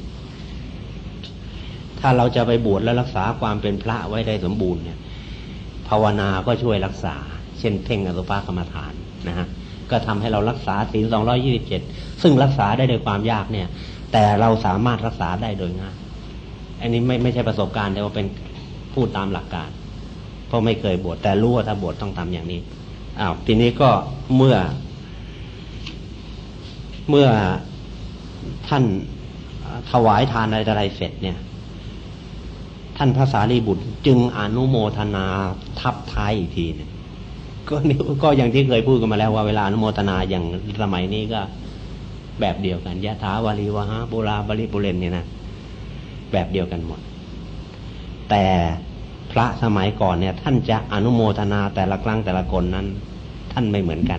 ถ้าเราจะไปบวชแล้วรักษาความเป็นพระไว้ได้สมบูรณ์เนี่ยภาวนาก็ช่วยรักษาเช่นเพ่งอสุภกรรมฐานนะฮะก็ทำให้เรารักษาศีล227ซึ่งรักษาได้โดยความยากเนี่ยแต่เราสามารถรักษาได้โดยง่ายอันนี้ไม่ใช่ประสบการณ์แต่ว่าเป็นพูดตามหลักการเพราะไม่เคยบวชแต่รู้ว่าถ้าบวชต้องทำอย่างนี้ทีนี้ก็เมื่อท่านถวายทานอะไรเสร็จเนี่ยท่านพระสารีบุตรจึงอนุโมทนาทับท้ายอีกทีนึงก็อย่างที่เคยพูดกันมาแล้วว่าเวลาอนุโมทนาอย่างสมัยนี้ก็แบบเดียวกันยะถาวาลีวหาปุราบริปุเรนเนี่ยนะแบบเดียวกันหมดแต่พระสมัยก่อนเนี่ยท่านจะอนุโมทนาแต่ละครั้งแต่ละคนนั้นท่านไม่เหมือนกัน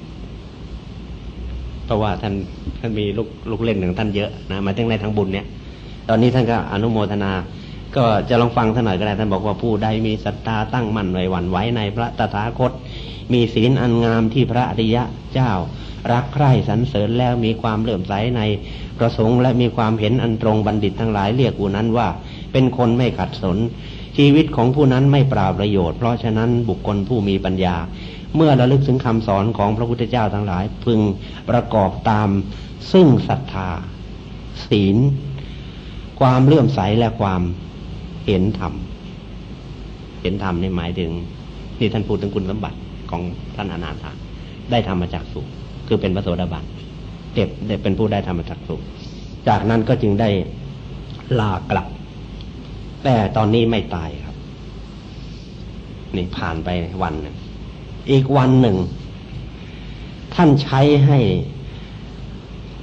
เพราะว่าท่านมีลูกเล่นของท่านเยอะนะมาตั้งในทั้งบุญเนี่ยตอนนี้ท่านก็อนุโมทนาก็จะลองฟังท่านหน่อยก็ได้ท่านบอกว่าผู้ใดมีศรัทธาตั้งมั่นไว้หวั่นไหวในพระตถาคตมีศีลอันงามที่พระอริยะเจ้ารักใคร่สรรเสริญแล้วมีความเลื่อมใสในประสงค์และมีความเห็นอันตรงบัณฑิตทั้งหลายเรียกผู้นั้นว่าเป็นคนไม่ขัดสนชีวิตของผู้นั้นไม่เปล่าประโยชน์เพราะฉะนั้นบุคคลผู้มีปัญญาเมื่อระลึกถึงคำสอนของพระพุทธเจ้าทั้งหลายพึงประกอบตามซึ่งศรัทธาศีลความเลื่อมใสและความเห็นธรรมนี่หมายถึงที่ท่านพูดถึงคุณสมบัติของท่านอนาถาได้ธรรมจักขุคือเป็นพระโสดาบันได้เป็นผู้ได้ธรรมจักขุจากนั้นก็จึงได้ลากลับแต่ตอนนี้ไม่ตายครับนี่ผ่านไปวันนึงอีกวันหนึ่งท่านใช้ให้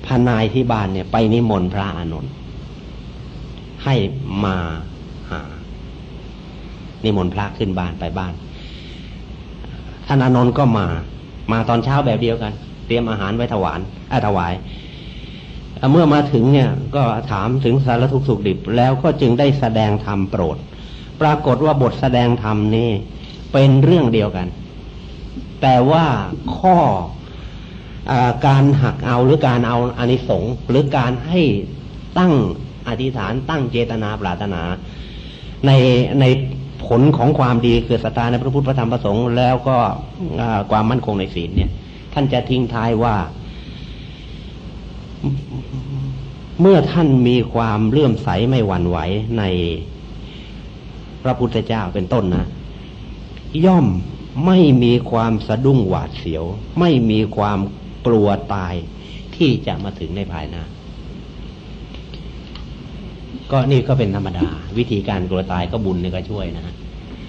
พนายที่บ้านเนี่ยไปนิมนต์พระอานนท์ให้มาหานิมนต์พระขึ้นบ้านไปบ้านท่านอานนท์ก็มาตอนเช้าแบบเดียวกันเตรียมอาหารไว้ถวายเมื่อมาถึงเนี่ยก็ถามถึงสารทุกข์สุขดิบแล้วก็จึงได้แสดงธรรมโปรดปรากฏว่าบทแสดงธรรมนี่เป็นเรื่องเดียวกันแต่ว่าข้อการหักเอาหรือการเอาอานิสงส์หรือการให้ตั้งอธิษฐานตั้งเจตนาปรารถนาในผลของความดีคือศรัทธาในพระพุทธพระธรรมพระสงฆ์แล้วก็ความมั่นคงในศีลเนี่ยท่านจะทิ้งท้ายว่าเมื่อท่านมีความเลื่อมใสไม่หวั่นไหวในพระพุทธเจ้าเป็นต้นนะย่อมไม่มีความสะดุ้งหวาดเสียวไม่มีความกลัวตายที่จะมาถึงในภายหน้าก็นี่ก็เป็นธรรมดาวิธีการกลัวตายก็บุญนี่ก็ช่วยนะฮะ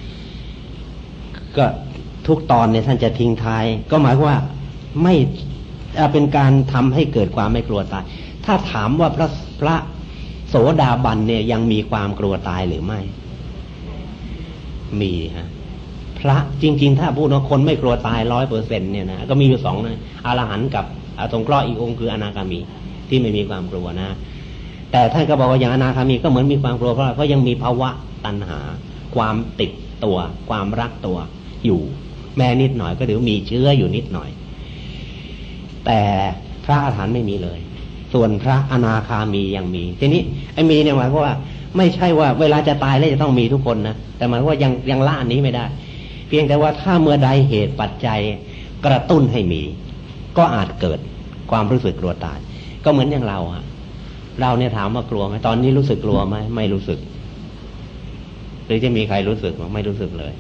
ก็ทุกตอนเนี่ยท่านจะทิ้งท้ายก็หมายว่าไม่เป็นการทำให้เกิดความไม่กลัวตายถ้าถามว่าพระโสดาบันเนี่ยยังมีความกลัวตายหรือไม่มีฮะพระจริงๆถ้าพูดว่าคนไม่กลัวตาย 100% เนี่ยนะก็มีอยู่สองนะอรหันต์กับสงเคราะห์อีกองค์คืออนาคามีที่ไม่มีความกลัวนะแต่ท่านก็บอกว่าอย่างอนาคามีก็เหมือนมีความกลัวเพราะยังมีภาวะตัณหาความติดตัวความรักตัวอยู่แม้นิดหน่อยก็เดี๋ยวมีเชื้ออยู่นิดหน่อยแต่พระอรหันต์ไม่มีเลยส่วนพระอนาคามียังมีทีนี้ไอ้มีเนี่ยหมายความว่าไม่ใช่ว่าเวลาจะตายแล้วจะต้องมีทุกคนนะแต่หมายว่ายังละอันนี้ไม่ได้เพียงแต่ว่าถ้าเมื่อใดเหตุปัจจัยกระตุ้นให้มีก็อาจเกิดความรู้สึกกลัวตายก็เหมือนอย่างเราเราเนี่ยถามว่ากลัวไหมตอนนี้รู้สึกกลัวไหมไม่รู้สึกหรือจะมีใครรู้สึกมั้ยไม่รู้สึกเลย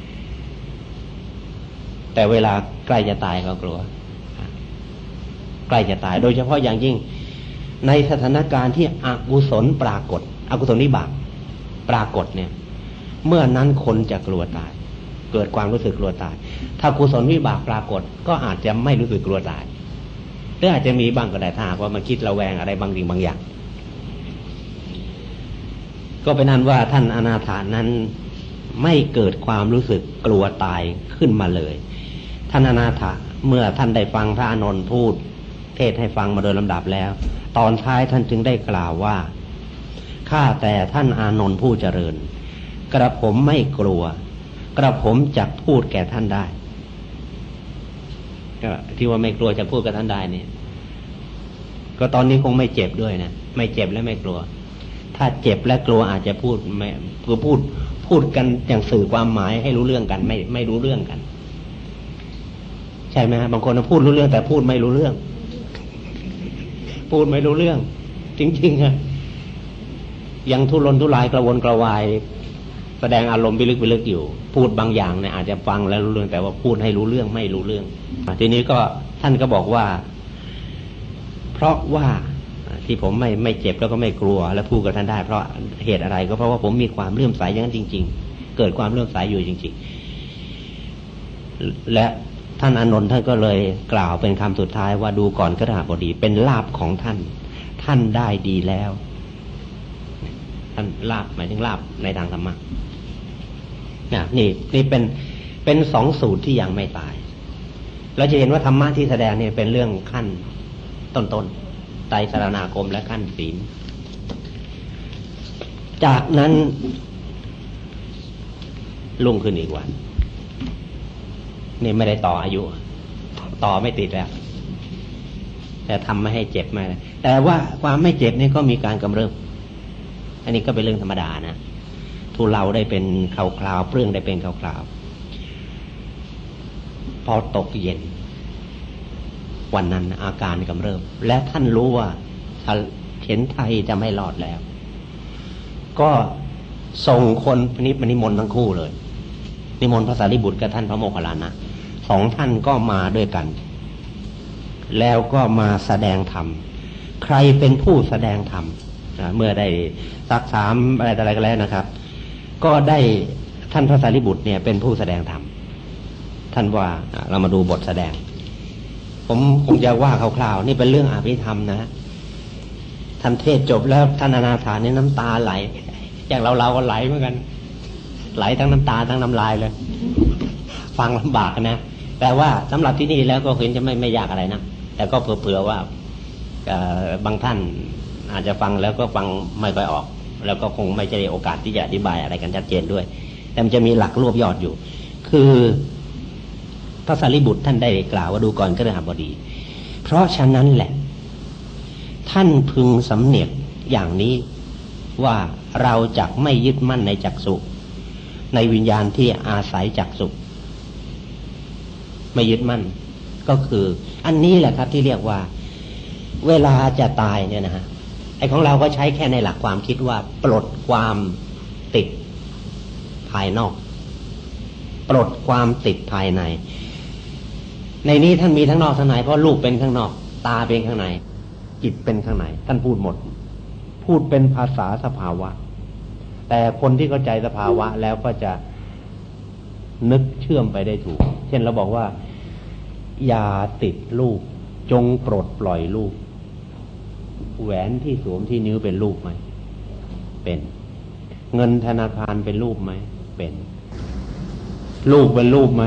แต่เวลาใกล้จะตายก็กลัวใกล้จะตายโดยเฉพาะอย่างยิ่งในสถานการณ์ที่อกุศลปรากฏอกุศลวิบากปรากฏเนี่ยเมื่อนั้นคนจะกลัวตายเกิดความรู้สึกกลัวตายถ้ากุศลวิบากปรากฏก็อาจจะไม่รู้สึกกลัวตายหรืออาจจะมีบ้างก็ได้ถ้าหากว่ามันคิดระแวงอะไรบางสิ่งบางอย่างก็เป็นนั้นว่าท่านอนาถานั้นไม่เกิดความรู้สึกกลัวตายขึ้นมาเลยท่านอนาถาเมื่อท่านได้ฟังพระอานนท์พูดเทศให้ฟังมาโดยลำดับแล้วตอนท้ายท่านจึงได้กล่าวว่าข้าแต่ท่านอานนท์ผู้เจริญกระผมไม่กลัวกระผมจักพูดแก่ท่านได้ก็ที่ว่าไม่กลัวจะพูดกับท่านได้เนี่ยก็ตอนนี้คงไม่เจ็บด้วยนะไม่เจ็บและไม่กลัวถ้าเจ็บและกลัวอาจจะพูดไม่คือพูดกันอย่างสื่อความหมายให้รู้เรื่องกันไม่รู้เรื่องกันใช่ไหมฮะบางคนพูดรู้เรื่องแต่พูดไม่รู้เรื่องพูดไม่รู้เรื่องจริงๆฮะยังทุรนทุรายกระวนกระวายแสดงอารมณ์พิลึกอยู่พูดบางอย่างเนี่ยอาจจะฟังแล้วรู้เรื่องแต่ว่าพูดให้รู้เรื่องไม่รู้เรื่องทีนี้ก็ท่านก็บอกว่าเพราะว่าที่ผมไม่เจ็บแล้วก็ไม่กลัวและพูดกับท่านได้เพราะเหตุอะไรก็เพราะว่าผมมีความเลื่อมใสอย่างนั้นจริงๆเกิดความเลื่อมใสอยู่จริงๆและท่านอานนท์ท่านก็เลยกล่าวเป็นคำสุดท้ายว่าดูก่อนคฤหบดีเป็นลาภของท่านได้ดีแล้วท่านลาภหมายถึงลาภในทางธรรมะนี่เป็นสองสูตรที่ยังไม่ตายเราจะเห็นว่าธรรมะที่แสดงเนี่ยเป็นเรื่องขั้นต้นไตรสรณาคมและขั้นศีลจากนั้นลุ่งขึ้นอีกวันนี่ไม่ได้ต่ออายุต่อไม่ติดแล้วแต่ทำไม่ให้เจ็บไม่แต่ว่าความไม่เจ็บนี่ก็มีการกำเริบอันนี้ก็เป็นเรื่องธรรมดานะทุเลาได้เป็นคราวๆเปลื้องได้เป็นคราวๆพอตกเย็นวันนั้นอาการกำเริบและท่านรู้ว่าเห็นไทยจะไม่รอดแล้วก็ส่งคนนิมนต์ทั้งคู่เลยนิมนต์พระสารีบุตรกับท่านพระโมคคัลลานะสองท่านก็มาด้วยกันแล้วก็มาแสดงธรรมใครเป็นผู้แสดงธรรมเมื่อได้ซักถามอะไรกันแล้วนะครับก็ได้ท่านพระสารีบุตรเนี่ยเป็นผู้แสดงธรรมท่านว่าเรามาดูบทแสดงผมคงจะว่าคร่าวๆนี่เป็นเรื่องอภิธรรมนะท่านเทศจบแล้วท่านอนาถานี่น้ำตาไหลอย่างเราก็ไหลเหมือนกันไหลทั้งน้ำตาทั้งน้ำลายเลยฟังลำบากนะแต่ว่าสำหรับที่นี่แล้วก็เห็นจะไม่ยากอะไรนะแต่ก็เผื่อว่าบางท่านอาจจะฟังแล้วก็ฟังไม่ค่อยออกแล้วก็คงไม่ใช่โอกาสที่จะอธิบายอะไรกันชัดเจนด้วยแต่มันจะมีหลักรวบยอดอยู่คือพระสารีบุตรท่านได้กล่าวว่าดูก่อนฤหัสบดีเพราะฉะนั้นแหละท่านพึงสำเนียกอย่างนี้ว่าเราจักไม่ยึดมั่นในจักษุในวิญญาณที่อาศัยจักษุไม่ยึดมั่นก็คืออันนี้แหละครับที่เรียกว่าเวลาจะตายเนี่ยนะฮะไอ้ของเราก็ใช้แค่ในหลักความคิดว่าปลดความติดภายนอกปลดความติดภายในในนี้ท่านมีทั้งนอกทั้งในเพราะรูปเป็นข้างนอกตาเป็นข้างในจิตเป็นข้างในท่านพูดหมดพูดเป็นภาษาสภาวะแต่คนที่เข้าใจสภาวะแล้วก็จะนึกเชื่อมไปได้ถูกเช่นเราบอกว่าอย่าติดรูปจงปลดปล่อยรูปแหวนที่สวมที่นิ้วเป็นรูปไหมเป็นเงินธนาคารเป็นรูปไหมเป็นรูปเป็นรูปไหม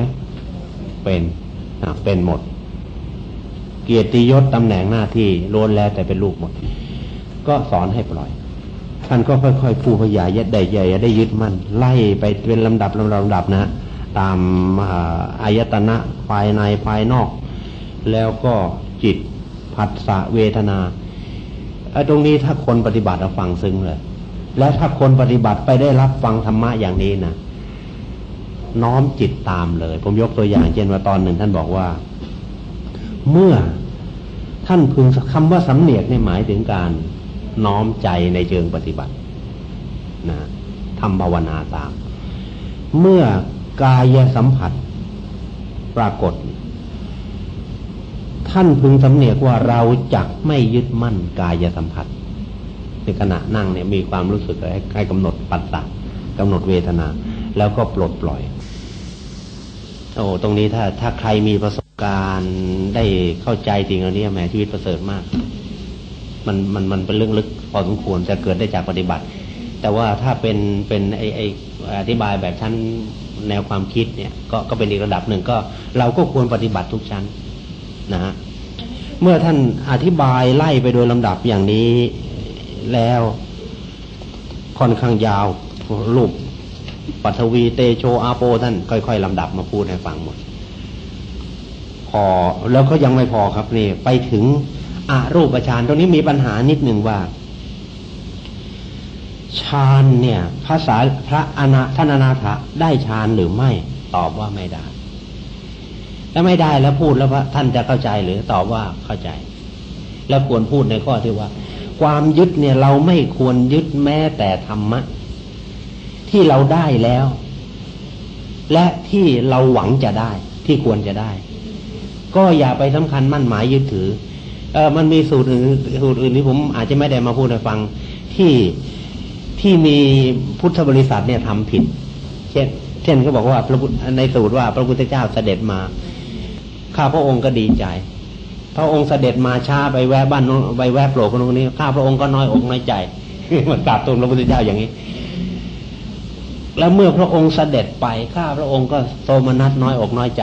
เป็นหมดเกียรติยศตำแหน่งหน้าที่ล้วนแล้วแต่เป็นรูปหมดก็สอนให้ปล่อยท่านก็ค่อยๆพูดพยายยัดได้ใหญ่ได้ยึดมั่นไล่ไปเป็นลำดับนะตามอายตนะภายในภายนอกแล้วก็จิตผัสสะเวทนาตรงนี้ถ้าคนปฏิบัติฟังซึ้งเลยและถ้าคนปฏิบัติไปได้รับฟังธรรมะอย่างนี้นะน้อมจิตตามเลยผมยกตัวอย่างเช่นว่าตอนหนึ่งท่านบอกว่าเมื่อท่านพึงคำว่าสำเนียกนี่หมายถึงการน้อมใจในเชิงปฏิบัตินะทำภาวนาตามเมื่อกายสัมผัสปรากฏท่านพึงสำเนียกว่าเราจักไม่ยึดมั่นกายสัมผัสในขณะนั่งเนี่ยมีความรู้สึกให้กำหนดปัสสะกำหนดเวทนาแล้วก็ปลดปล่อยตรงนี้ถ้าใครมีประสบการณ์ได้เข้าใจสิ่งเหล่านี้แหมชีวิตประเสริฐมากมันเป็นเรื่องลึกพอสมควรจะเกิดได้จากปฏิบัติแต่ว่าถ้าเป็นไออธิบายแบบชั้นแนวความคิดเนี่ยก็เป็นอีกระดับหนึ่งก็เราก็ควรปฏิบัติทุกชั้นนะฮะเมื่อท่านอธิบายไล่ไปโดยลำดับอย่างนี้แล้วค่อนข้างยาวรูปปัทวีเตโชอาโปท่านค่อยๆลำดับมาพูดให้ฟังหมดพอแล้วก็ยังไม่พอครับนี่ไปถึงอรูปฌานตรงนี้มีปัญหานิดหนึ่งว่าฌานเนี่ยภาษาพระท่านอนาถะได้ฌานหรือไม่ตอบว่าไม่ได้ถ้าไม่ได้แล้วพูดแล้วว่าท่านจะเข้าใจหรือตอบว่าเข้าใจแล้วควรพูดในข้อที่ว่าความยึดเนี่ยเราไม่ควรยึดแม้แต่ธรรมะที่เราได้แล้วและที่เราหวังจะได้ที่ควรจะได้ก็อย่าไปสำคัญมั่นหมายยึดถือมันมีสูตรอื่นที่ผมอาจจะไม่ได้มาพูดให้ฟังที่มีพุทธบริษัทเนี่ยทำผิดเช่นเขาบอกว่าในสูตรว่าพระพุทธเจ้าเสด็จมาข้าพระองค์ก็ดีใจพระองค์เสด็จมาช้าไปแวะบ้านไปแวะโปรดคนนี้ข้าพระองค์ก็น้อยอกน้อยใจมันกราบทูลพระพุทธเจ้าอย่างนี้แล้วเมื่อพระองค์เสด็จไปข้าพระองค์ก็โทมนัสน้อยอกน้อยใจ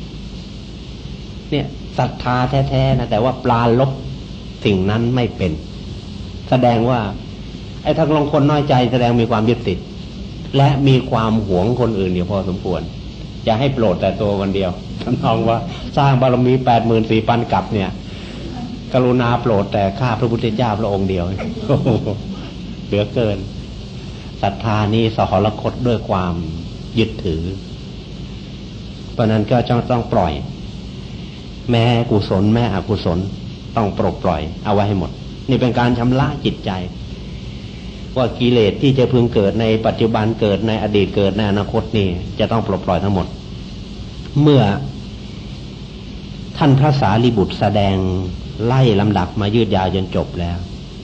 เนี่ยศรัทธาแท้ๆนะแต่ว่าปราลบสิ่งนั้นไม่เป็นแสดงว่าไอ้ทั้งลงคนน้อยใจแสดงมีความยึดติดและมีความหวงคนอื่นอยู่พอสมควรจะให้โปรดแต่ตัวคนเดียวท่านมองว่าสร้างบารมี 84,000 กับเนี่ยกรุณาโปรดแต่ข้าพระพุทธเจ้าพระองค์เดียวเหลือเกินศรัทธานี้สหรคตด้วยความยึดถือเพราะนั้นก็ต้องปล่อยแม้กุศลแม้อกุศลต้องปลดปล่อยเอาไว้ให้หมดนี่เป็นการชำระจิตใจว่ากิเลสที่จะพึงเกิดในปัจจุบันเกิดในอดีตเกิดในอนาคตนี่จะต้องปลดปล่อยทั้งหมดเมื่อท่านพระสารีบุตรแสดงไล่ลำดับมายืดยาวจนจบแล้ว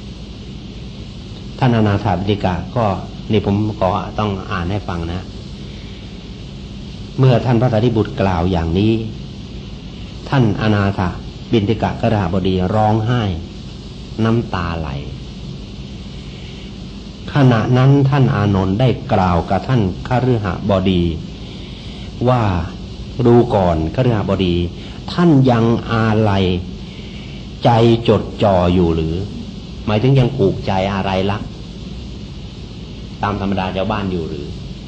ท่านอนาถบิณฑิกาก็นี่ผมขอต้องอ่านให้ฟังนะเมื่อท่านพระสารีบุตรกล่าวอย่างนี้ท่านอนาถบิณฑิกะกฤหบดีร้องไห้น้ำตาไหลขณะนั้นท่านอานนท์ได้กล่าวกับท่านคฤหบดีว่าดูก่อนคฤหบดีท่านยังอาลัยใจจดจ่ออยู่หรือหมายถึงยังผูกใจอะไรลักตามธรรมดาชาวบ้านอยู่หรือ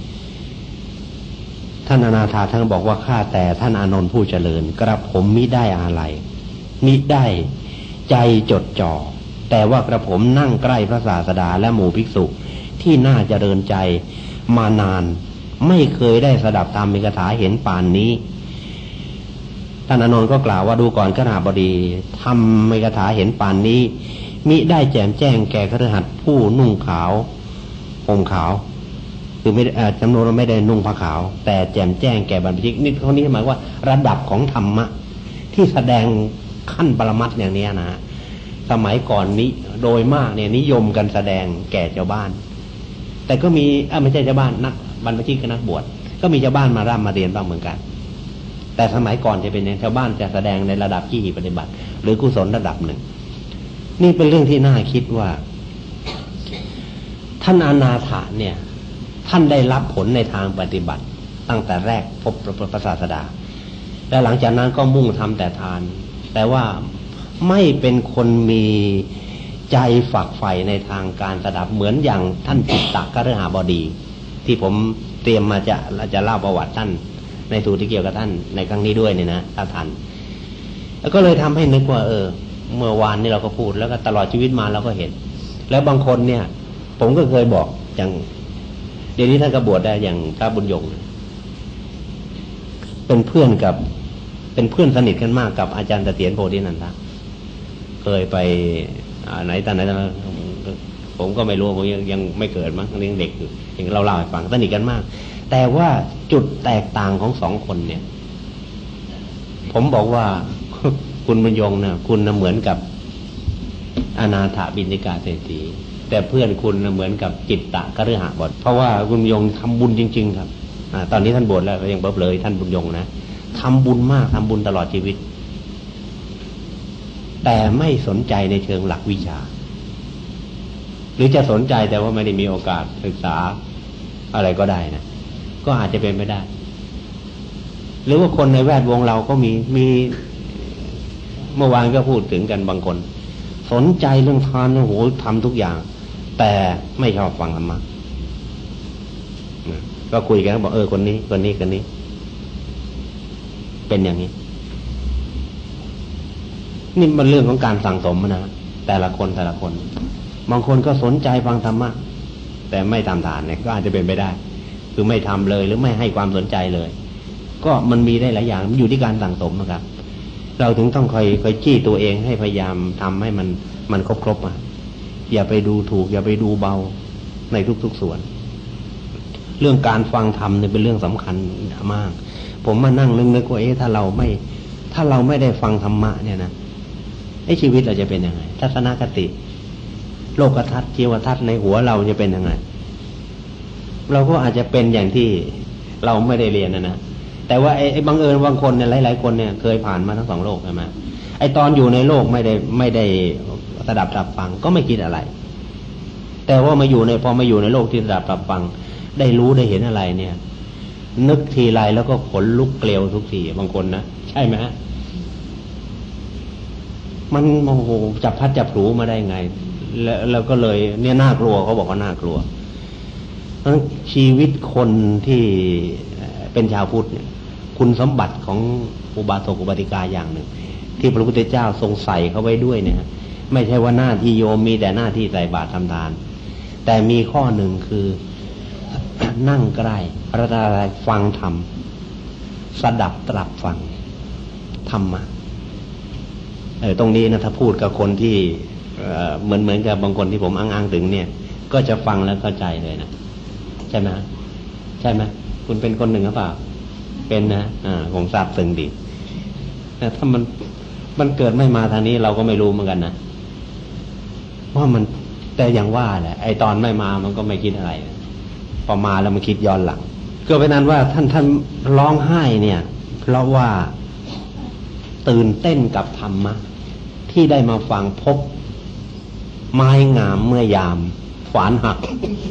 ท่านอนาถาท่านบอกว่าข้าแต่ท่านอานนท์ผู้เจริญกระผมมิได้อาลัยมิได้ใจจดจ่อแต่ว่ากระผมนั่งใกล้พระศาสดาและหมู่ภิกษุที่น่าเจริญใจมานานไม่เคยได้สดับธรรมมีคาถาเห็นป่านนี้ท่านอานนท์ก็กล่าวว่าดูก่อนคฤหบดีธรรมมีคาถาเห็นป่านนี้มิได้แจ่มแจ้งแก่คฤหัสถ์ผู้นุ่งขาวห่มขาวคือไม่จำนวนไม่ได้นุ่งผ้าขาวแต่แจ่มแจ้งแก่บรรพชิตนี่เขานี้หมายว่าระดับของธรรมะที่แสดงขั้นปรมัตถ์อย่างนี้นะสมัยก่อนนี้โดยมากเนี่ยนิยมกันแสดงแก่ชาวบ้านแต่ก็มีไม่ใช่ชาวบ้านนักบรรพชิตกับนักบวชก็มีชาวบ้านมาร่ำมาเรียนบ้างเหมือนกันแต่สมัยก่อนจะเป็นอย่างชาวบ้านจะแสดงในระดับที่ปฏิบัติหรือกุศลระดับหนึ่งนี่เป็นเรื่องที่น่าคิดว่าท่านอนาถะเนี่ยท่านได้รับผลในทางปฏิบัติตั้งแต่แรกพบพระศาสดาและหลังจากนั้นก็มุ่งทำแต่ทานแต่ว่าไม่เป็นคนมีใจฝักใฝ่ในทางการสดับเหมือนอย่างท่านจิตตกฤหบดีที่ผมเตรียมมาจะเล่าประวัติท่านในสูตรที่เกี่ยวกับท่านในครั้งนี้ด้วยเนี่ยนะถ้าทันแล้วก็เลยทำให้นึกว่าเมื่อวานนี้เราก็พูดแล้วก็ตลอดชีวิตมาเราก็เห็นแล้วบางคนเนี่ยผมก็เคยบอกอย่างเดี๋ยวนี้ท่านก็บวชได้อย่างพระบุญยงเป็นเพื่อนสนิทกันมากกับอาจารย์เสถียรโพธินันทะเคยไปไหนตอนไหนผมก็ไม่รู้ผมยังไม่เกิดมั้งยังเด็กอยู่อย่างเราเล่าให้ฟังสนิทกันมากแต่ว่าจุดแตกต่างของสองคนเนี่ยผมบอกว่าคุณบุญยงเนี่ยคุณเหมือนกับอนาถบิณฑิกาเศรษฐีแต่เพื่อนคุณเหมือนกับจิตตกฤหบดีเพราะว่าคุณบุญยงทำบุญจริงๆครับตอนนี้ท่านบวชแล้วยังเบิบเลยท่านบุญยงนะทำบุญมากทำบุญตลอดชีวิตแต่ไม่สนใจในเชิงหลักวิชาหรือจะสนใจแต่ว่าไม่ได้มีโอกาสศึกษาอะไรก็ได้นะก็อาจจะเป็นไม่ได้หรือว่าคนในแวดวงเราก็มีเมื่อวานก็พูดถึงกันบางคนสนใจเรื่องทานโอ้โหทำทุกอย่างแต่ไม่ชอบฟังธรรมะก็คุยกันบอกคนนี้เป็นอย่างนี้นี่มันเรื่องของการสั่งสมนะแต่ละคนบางคนก็สนใจฟังธรรมะแต่ไม่ตามฐานเนี่ยก็อาจจะเป็นไปได้คือไม่ทำเลยหรือไม่ให้ความสนใจเลยก็มันมีได้หลายอย่างมันอยู่ที่การสั่งสมนะครับเราถึงต้องคอยจี้ตัวเองให้พยายามทำให้มันครบอย่าไปดูถูกอย่าไปดูเบาในทุกส่วนเรื่องการฟังธรรมเนี่ยเป็นเรื่องสำคัญมากผมมานั่งนึกว่าถ้าเราไม่ได้ฟังธรรมะเนี่ยนะชีวิตเราจะเป็นยังไงทัศนคติโลกทัศน์ชีวทัศน์ในหัวเราจะเป็นยังไงเราก็อาจจะเป็นอย่างที่เราไม่ได้เรียนนะแต่ว่าบังเอิญบางคนเนี่ยหลายๆคนเนี่ยเคยผ่านมาทั้งสองโลกใช่ไหมตอนอยู่ในโลกไม่ได้สดับรับฟังก็ไม่คิดอะไรแต่ว่าพอมาอยู่ในโลกที่สดับรับฟังได้รู้ได้เห็นอะไรเนี่ยนึกทีไรแล้วก็ขนลุกเกลียวทุกทีบางคนนะใช่ไหมฮะมันโอ้โหจับพัดจับผูมาได้ไงแล้วก็เลยเนี่ยน่ากลัวเขาบอกว่าน่ากลัวชีวิตคนที่เป็นชาวพุทธเนี่ยคุณสมบัติของอุบาสกอุบาสิกาอย่างหนึ่งที่พระพุทธเจ้าทรงใส่เข้าไว้ด้วยเนี่ยไม่ใช่ว่าหน้าที่โยมมีแต่หน้าที่ใส่บาตรทำทานแต่มีข้อหนึ่งคือนั่งใกล้พระธรรมฟังธรรมสดับตรับฟังธรรมะตรงนี้นะถ้าพูดกับคนที่เหมือนกับบางคนที่ผมอ้างถึงเนี่ยก็จะฟังแล้วเข้าใจเลยนะใช่ไหมคุณเป็นคนหนึ่งหรือเปล่าเป็นนะผมทราบซึ้งดีแต่ถ้ามันเกิดไม่มาทางนี้เราก็ไม่รู้เหมือนกันนะว่ามันแต่อย่างว่าแหละตอนไม่มามันก็ไม่คิดอะไรพอมาแล้วมันคิดย้อนหลังก็เป็นนั้นว่าท่านร้องไห้เนี่ยเพราะว่าตื่นเต้นกับธรรมะที่ได้มาฟังพบไม้งามเมื่อยามขวานหัก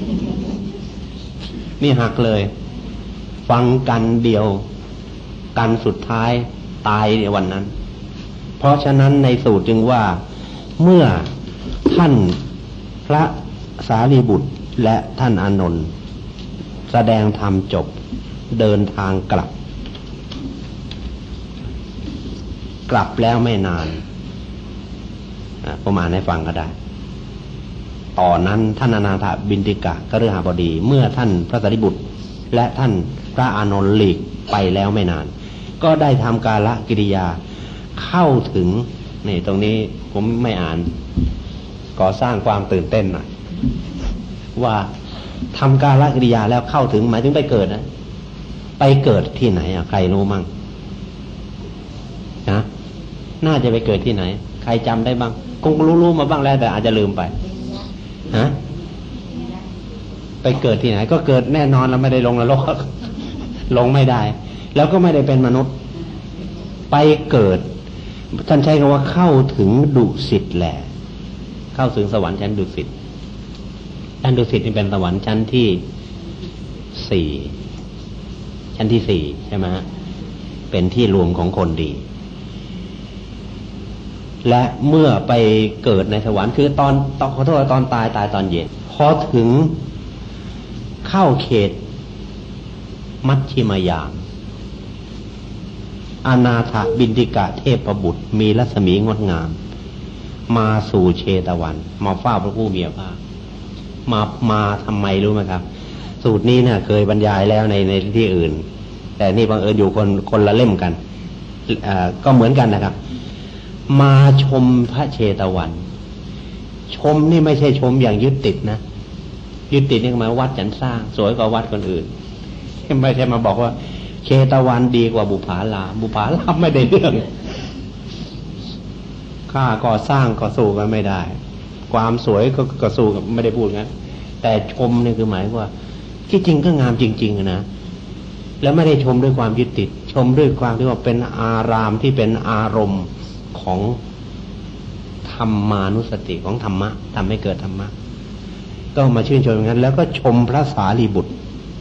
นี่หักเลยฟังกันเดียวกันสุดท้ายตายในวันนั้นเพราะฉะนั้นในสูตรจึงว่าเมื่อท่านพระสารีบุตรและท่านอานนท์แสดงธรรมจบเดินทางกลับแล้วไม่นานประมาณให้ฟังก็ได้ตอนนั้นท่านอนาถบิณฑิกะคฤหบดีเมื่อท่านพระสารีบุตรและท่านพระอานนท์หลีกไปแล้วไม่นานก็ได้ทำกาลกิริยาเข้าถึงนี่ตรงนี้ผมไม่อ่านก่อสร้างความตื่นเต้นหน่อยว่าทำกาลกิริยาแล้วเข้าถึงหมายถึงไปเกิดนะไปเกิดที่ไหนใครรู้มั่งนะน่าจะไปเกิดที่ไหนใครจำได้บ้างคงรู้มาบ้างแล้วแต่อาจจะลืมไปฮะไปเกิดที่ไหนก็เกิดแน่นอนแล้วไม่ได้ลงนรกลงไม่ได้แล้วก็ไม่ได้เป็นมนุษย์ไปเกิดท่านใช้คำว่าเข้าถึงดุสิตแหละเข้าถึงสวรรค์ชั้นดุสิตชั้นดุสิตนี่เป็นสวรรค์ชั้นที่สี่ชั้นที่สี่ใช่ไหมฮะเป็นที่รวมของคนดีและเมื่อไปเกิดในสวรรค์คือตอนขอโทษตอนตายตอนเย็นพอถึงเข้าเขตมัชฌิมยามอนาถบิณฑิกะเทพบุตรมีรัศมีงดงามมาสู่เชตวันมาเฝ้าพระผู้มีพระภาคมาทำไมรู้ไหมครับสูตรนี้เนี่ยเคยบรรยายแล้วในที่อื่นแต่นี่บังเอิญอยู่คนละเล่มกันก็เหมือนกันนะครับมาชมพระเชตวันชมนี่ไม่ใช่ชมอย่างยึดติดนะยึดติดนี่หมายวัดฉันสร้างสวยกว่าวัดคนอื่นไม่ใช่มาบอกว่าเชตวันดีกว่าบุปผารามไม่ได้เรื่องค่าก่อสร้างก็สู้กันไม่ได้ความสวยก็สู้กันไม่ได้พูดงั้นแต่ชมนี่คือหมายว่าที่จริงก็งามจริงๆนะแล้วไม่ได้ชมด้วยความยึดติดชมด้วยความที่ว่าเป็นอารามที่เป็นอารมณ์ของธรรมานุสติของธรรมะทำให้เกิดธรรมะก็มาชื่นชมอย่างนั้นแล้วก็ชมพระสารีบุตร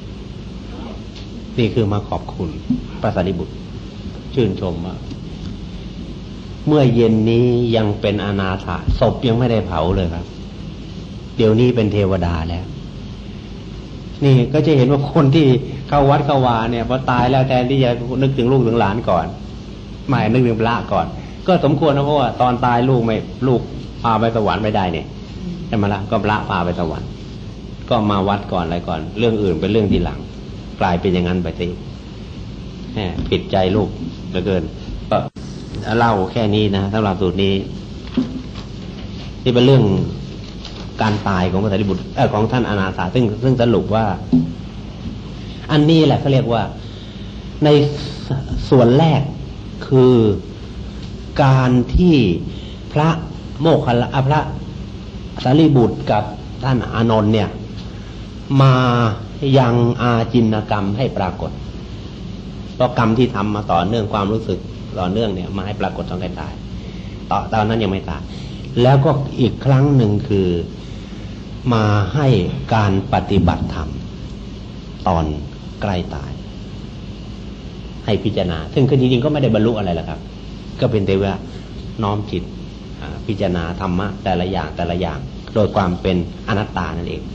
นี่คือมาขอบคุณพระสารีบุตรชื่นชมว่าเมื่อเย็นนี้ยังเป็นอนาถะศพยังไม่ได้เผาเลยครับเดี๋ยวนี้เป็นเทวดาแล้วนี่ก็จะเห็นว่าคนที่เข้าวัดเข้าวาเนี่ยพอตายแล้วแทนที่จะนึกถึงลูกถึงหลานก่อนไม่นึกถึงพระก่อนก็สมควรนะเพราะว่าตอนตายลูกพาไปสวรรค์ไม่ได้เนี่ยใช่ไหมล่ะก็พระพาไปสวรรค์ก็มาวัดก่อนอะไรก่อนเรื่องอื่นเป็นเรื่องทีหลังกลายเป็นอย่างนั้นไปสิผิดใจลูกเหลือเกินก็เล่าแค่นี้นะสำหรับสูตรนี้ที่เป็นเรื่องการตายของพระสารีบุตรของท่านอนาถาซึ่งสรุปว่าอันนี้แหละเขาเรียกว่าในส่วนแรกคือการที่พระโมคคัลลาพระสารีบุตรกับท่านอานนท์เนี่ยมายังอาจินกรรมให้ปรากฏเพราะกรรมที่ทำมาต่อเนื่องความรู้สึกต่อเนื่องเนี่ยมาให้ปรากฏตอนใกล้ตายตอนนั้นยังไม่ตายแล้วก็อีกครั้งหนึ่งคือมาให้การปฏิบัติธรรมตอนใกล้ตายให้พิจารณาซึ่งคือจริงๆก็ไม่ได้บรรลุอะไรหรอกครับก็เป็นแต่ว่าน้อมจิตพิจารณาธรรมะแต่ละอย่างโดยความเป็นอนัตตานั่นเอง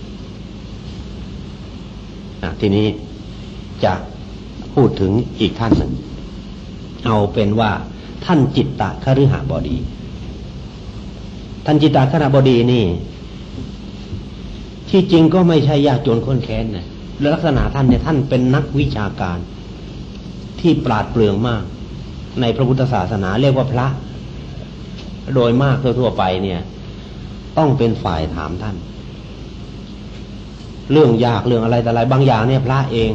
ทีนี้จะพูดถึงอีกท่านหนึ่งเอาเป็นว่าท่านจิตตคฤหบดีท่านจิตตคฤหบดีนี่ที่จริงก็ไม่ใช่ยากจนข้นแค้นนะลักษณะท่านเนี่ยท่านเป็นนักวิชาการที่ปราดเปรื่องมากในพระพุทธศาสนาเรียกว่าพระโดยมากทั่วไปเนี่ยต้องเป็นฝ่ายถามท่านเรื่องยากเรื่องอะไรแต่อะไรบางอย่างเนี่ยพระเอง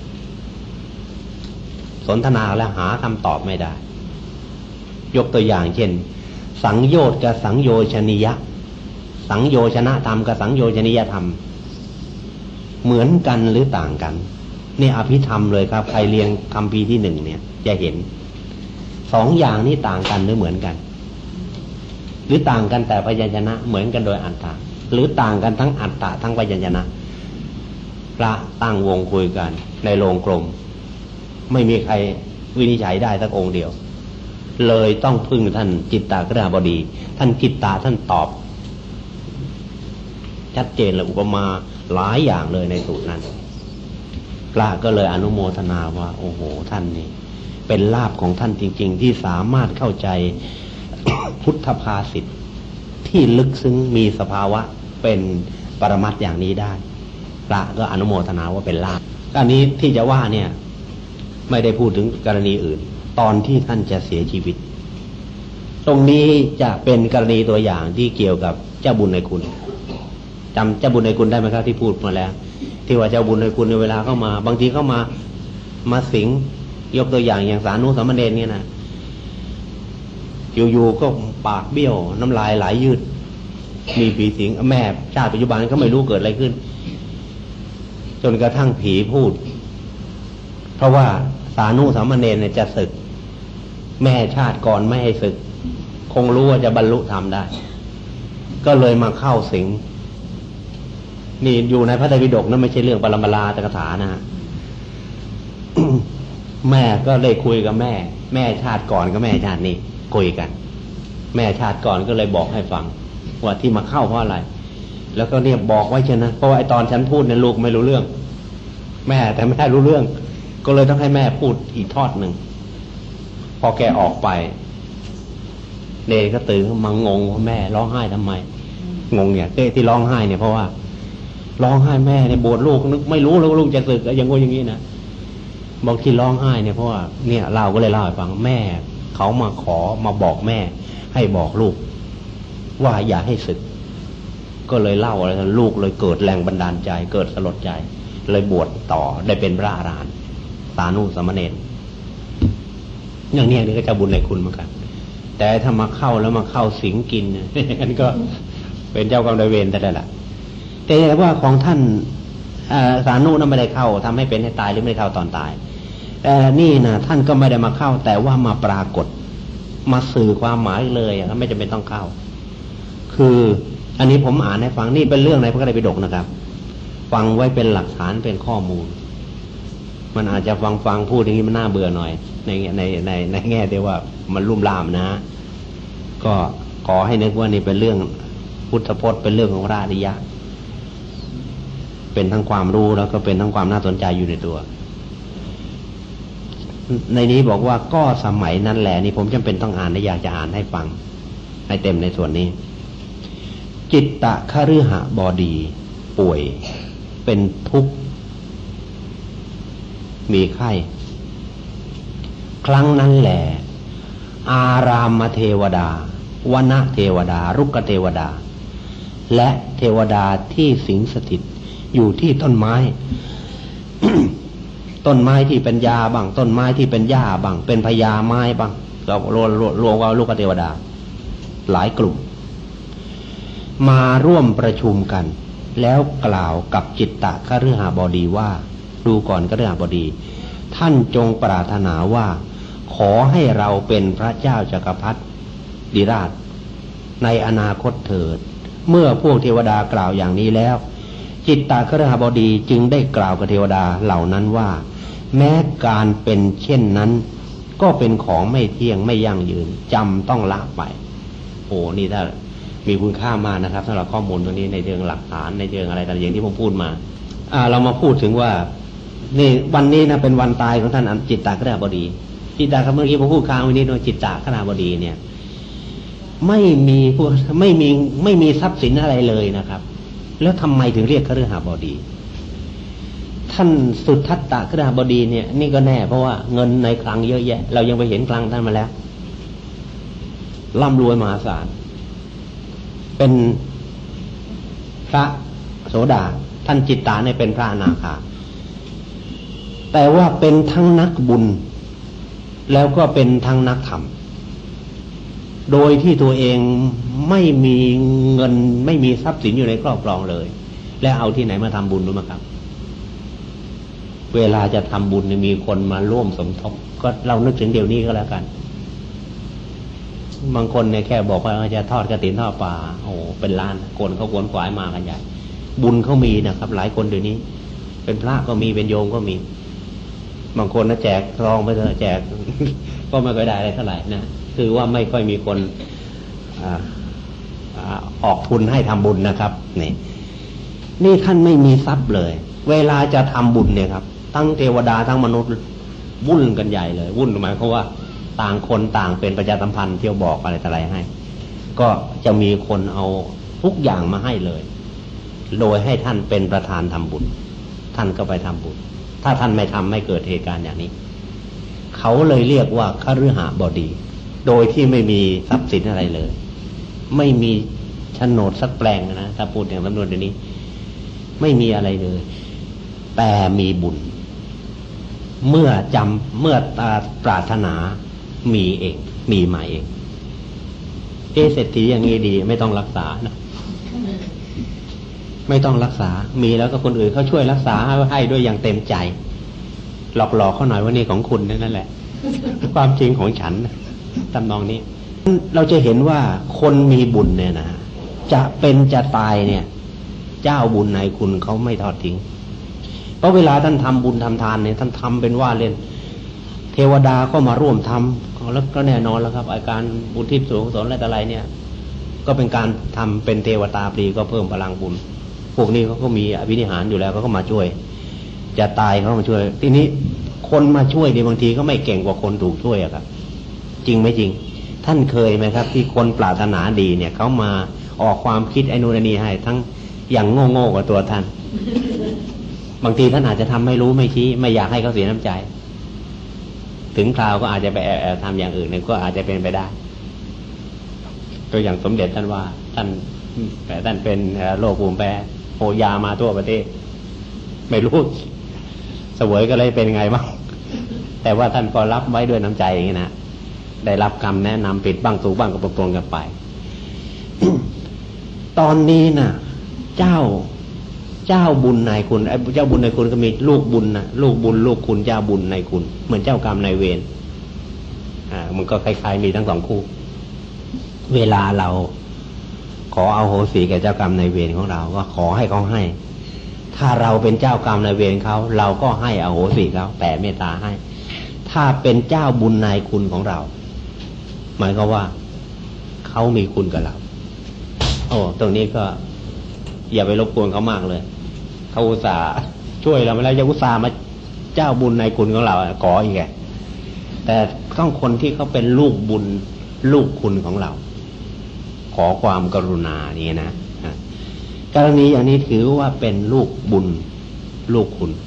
สนทนาแล้วหาคำตอบไม่ได้ยกตัวอย่างเช่นสังโยชน์กับสังโยชนิยะสังโยชนะธรรมกับสังโยชนิยธรรมเหมือนกันหรือต่างกันนี่อภิธรรมเลยครับใครเรียนคัมภีร์ที่1เนี่ยจะเห็นสองอย่างนี้ต่างกันหรือเหมือนกันหรือต่างกันแต่พยัญชนะเหมือนกันโดยอัตถะหรือต่างกันทั้งอัตถะทั้งพยัญชนะพระตั้งวงคุยกันในโรงกลมไม่มีใครวินิจฉัยได้สักองค์เดียวเลยต้องพึ่งท่านจิตตคฤหบดีท่านจิตตาท่านตอบชัดเจนเลยอุปมาหลายอย่างเลยในสูตรนั้นพระก็เลยอนุโมทนาว่าโอ้โหท่านนี่เป็นลาภของท่านจริงๆที่สามารถเข้าใจ พุทธภาษิตที่ลึกซึ้งมีสภาวะเป็นปรมัตถ์อย่างนี้ได้พระก็อนุโมทนาว่าเป็นลาภอันนี้ที่จะว่าเนี่ยไม่ได้พูดถึงกรณีอื่นตอนที่ท่านจะเสียชีวิตตรงนี้จะเป็นกรณีตัวอย่างที่เกี่ยวกับเจ้าบุญในคุณจำเจ้าบุญในคุณได้ไหมครับที่พูดมาแล้วที่ว่าเจ้าบุญในคุณในเวลาเข้ามาบางทีเข้ามาสิงยกตัวอย่างสานุสามเณรเนี่ยนะอยู่ๆก็ปากเบี้ยวน้ำลายไหลยืดมีผีสิงแม่ชาติปัจจุบันก็ไม่รู้เกิดอะไรขึ้นจนกระทั่งผีพูดเพราะว่าสานุสามเณรเนี่ยจะศึกแม่ชาติก่อนไม่ให้ศึกคงรู้ว่าจะบรรลุธรรมได้ก็เลยมาเข้าสิงนี่อยู่ในพระไตรปิฎกนั่นไม่ใช่เรื่องปรมาลาตกถานะฮะ แม่ก็เลยคุยกับแม่ชาติก่อนกับแม่ชาตินี้คุยกันแม่ชาติก่อนก็เลยบอกให้ฟังว่าที่มาเข้าเพราะอะไรแล้วก็เนี่ยบอกไว้เช่นนะเพราะว่าไอ้ตอนฉันพูดเนี่ยลูกไม่รู้เรื่องแม่แต่แม่รู้เรื่องก็เลยต้องให้แม่พูดอีกทอดหนึ่งพอแกออกไปเนรก็ตื่นมางงว่าแม่ร้องไห้ทำไมงงเนี่ยที่ร้องไห้เนี่ยเพราะว่าร้องไห้แม่เนี่ยบวชลูกนึกไม่รู้แล้วลูกจะศึกอย่างงี้อย่างนี้นะบอกที่ร้องไห้เนี่ยเพราะว่าเนี่ยเราก็เลยเล่าให้ฟังแม่เขามาขอมาบอกแม่ให้บอกลูกว่าอย่าให้ศึกก็เลยเล่าอะไรลูกเลยเกิดแรงบันดาลใจเกิดสลดใจเลยบวชต่อได้เป็นพระอรหันต์สานุสามเณรอย่างนี้นี่ก็จะบุญในคุณเหมือนกันแต่ถ้ามาเข้าแล้วมาเข้าสิงกินอันก็เป็นเจ้ากรรมนายเวรแต่ได้ละแต่ว่าของท่านสานุนั้นไม่ได้เข้าทำให้เป็นให้ตายหรือไม่ได้เข้าตอนตายแต่นี่นะท่านก็ไม่ได้มาเข้าแต่ว่ามาปรากฏมาสื่อความหมายเลยไม่จำเป็นต้องเข้าคืออันนี้ผมอ่านให้ฟังนี่เป็นเรื่องในพระไตรปิฎกนะครับฟังไว้เป็นหลักฐานเป็นข้อมูลมันอาจจะฟังพูดอย่างนี้มันน่าเบื่อหน่อยในแง่ที่ว่ามันลุ่มล่ามนะก็ขอให้นึกว่านี่เป็นเรื่องพุทธพจน์เป็นเรื่องของพระอริยะเป็นทั้งความรู้แล้วก็เป็นทั้งความน่าสนใจอยู่ในตัวในนี้บอกว่าก็สมัยนั้นแหละนี่ผมจำเป็นต้องอ่านและอยากจะอ่านให้ฟังให้เต็มในส่วนนี้จิตตคฤหบดีป่วยเป็นทุกข์มีไข้ครั้งนั้นแหละอารามเทวดาวนะเทวดารุกเทวดาและเทวดาที่สิงสถิตอยู่ที่ต้นไม้ ต้นไม้ที่เป็นยาบ้างต้นไม้ที่เป็นหญ้าบ้างเป็นพญาไม้บ้างเรารวมว่าลูกเทวดาหลายกลุ่มมาร่วมประชุมกันแล้วกล่าวกับจิตตคฤหบดีว่าดูก่อนคฤหบดีท่านจงปรารถนาว่าขอให้เราเป็นพระเจ้าจักรพรรดิราชในอนาคตเถิดเมื่อพวกเทวดากล่าวอย่างนี้แล้วจิตตคฤหบดีจึงได้กล่าวกับเทวดาเหล่านั้นว่าแม้การเป็นเช่นนั้นก็เป็นของไม่เที่ยงไม่ยั่งยืนจำต้องละไปโอ้นี่ถ้ามีคุณค่ามากนะครับสำหรับข้อมูลตรงนี้ในเชิงหลักฐานในเชิงอะไรต่างๆอย่างที่ผมพูดมาเรามาพูดถึงว่านี่วันนี้นะเป็นวันตายของท่านจิตตคฤหบดีจิตตเมื่อกี้ผมพูดค้างไว้นิดนึงจิตตคฤหบดีเนี่ยไม่มีทรัพย์สินอะไรเลยนะครับแล้วทำไมถึงเรียกคฤหบดีท่านสุทัตตคฤหบดีเนี่ยนี่ก็แน่เพราะว่าเงินในคลังเยอะแยะเรายังไปเห็นคลังท่านมาแล้วร่ำรวยมหาศาลเป็นพระโสดาท่านจิตตาเนี่ยเป็นพระอนาคาแต่ว่าเป็นทั้งนักบุญแล้วก็เป็นทั้งนักธรรมโดยที่ตัวเองไม่มีเงินไม่มีทรัพย์สินอยู่ในครอบครองเลยแล้วเอาที่ไหนมาทำบุญรู้ไหมครับเวลาจะทำบุญมีคนมาร่วมสมทบก็เรานึกถึงเดี๋ยวนี้ก็แล้วกันบางคนเนี่ยแค่บอกว่าจะทอดกฐินทอดป่าโอ้เป็นล้านคนเขาขวนขวายมากันใหญ่บุญเขามีนะครับหลายคนเดี๋ยวนี้เป็นพระก็มีเป็นโยมก็มีบางคนนะแจกทองไปเถอะแจก ก็ไม่ค่อยได้อะไรเท่าไหร่นะคือว่าไม่ค่อยมีคนออกทุนให้ทำบุญนะครับนี่ท่านไม่มีทรัพย์เลยเวลาจะทำบุญเนี่ยครับทั้งเทวดาทั้งมนุษย์วุ่นกันใหญ่เลยวุ่นหมายความว่าต่างคนต่างเป็นประชาสัมพันธ์เที่ยวบอกอะไรต่ออะไรให้ก็จะมีคนเอาทุกอย่างมาให้เลยโดยให้ท่านเป็นประธานทำบุญท่านก็ไปทำบุญถ้าท่านไม่ทำไม่เกิดเหตุการณ์อย่างนี้เขาเลยเรียกว่าคฤหบดีโดยที่ไม่มีทรัพย์สินอะไรเลยไม่มีโฉนดสักแปลงนะถ้าพูดอย่างจำนวนเดี๋ยวนี้ไม่มีอะไรเลยแต่มีบุญเมื่อปรารถนามีเองมีมาเองเศรษฐีอย่างนี้ดีไม่ต้องรักษานะไม่ต้องรักษามีแล้วก็คนอื่นเขาช่วยรักษาให้ด้วยอย่างเต็มใจหลอกเขาหน่อยว่านี่ของคุณนั่นแหละความจริงของฉันตำนองนี้เราจะเห็นว่าคนมีบุญเนี่ยนะจะเป็นจะตายเนี่ยเจ้าบุญนายคุณเขาไม่ทอดทิ้งเพราะเวลาท่านทำบุญทำทานเนี่ยท่านทำเป็นว่าเล่นเทวดาก็มาร่วมทำแล้วก็แน่นอนแล้วครับอาการบุญทิพย์สูงสนอะไรต่ออะไรเนี่ยก็เป็นการทำเป็นเทวตาปรีก็เพิ่มพลังบุญพวกนี้เขาก็มีอภินิหารอยู่แล้วเขาก็มาช่วยจะตายเขามาช่วยทีนี้คนมาช่วยเนี่ยบางทีก็ไม่เก่งกว่าคนถูกช่วยอะครับจริงไหมจริงท่านเคยไหมครับที่คนปรารถนาดีเนี่ยเขามาออกความคิดไอ้นู่นไอ้นี่ให้ทั้งอย่างโง่ๆกว่าตัวท่านบางทีท่านอาจจะทำไม่รู้ไม่ชี้ไม่อยากให้เขาเสียน้ำใจถึงคราวก็อาจจะไปแอบทำอย่างอื่นเนี่ยก็อาจจะเป็นไปได้ตัวอย่างสมเด็จท่านว่าท่านเป็นโรคภูมิแพ้โอยามาทั่วประเทศไม่รู้เสวยก็เลยเป็นไงบ้างแต่ว่าท่านก็รับไว้ด้วยน้ำใจอย่างนี้นะได้รับคำแนะนำผิดบ้างถูกบ้างก็ปรงกันไป ตอนนี้น่ะเจ้าบุญนายคุณไอ้เจ้าบุญนายคุณก็มีลูกบุญนะลูกบุญลูกคุณเจ้าบุญนายคุณเหมือนเจ้ากรรมนายเวรมันก็คล้ายๆมีทั้งสองคู่เวลาเราขอเอาโหสิแก่เจ้ากรรมนายเวรของเราก็ขอให้เขาให้ถ้าเราเป็นเจ้ากรรมนายเวรเขาเราก็ให้อโหสิเขาแผ่เมตตาให้ถ้าเป็นเจ้าบุญนายคุณของเราหมายความว่าเขามีคุณกับเราตรงนี้ก็อย่าไปรบกวนเขามากเลยเขาอุตส่าห์ช่วยเรามาแล้วยังอุตส่าห์มาเจ้าบุญนายคุณของเราขออีกแต่ต้องคนที่เขาเป็นลูกบุญลูกคุณของเราขอความกรุณานี่นะกรณีอย่างนี้ถือว่าเป็นลูกบุญลูกคุณ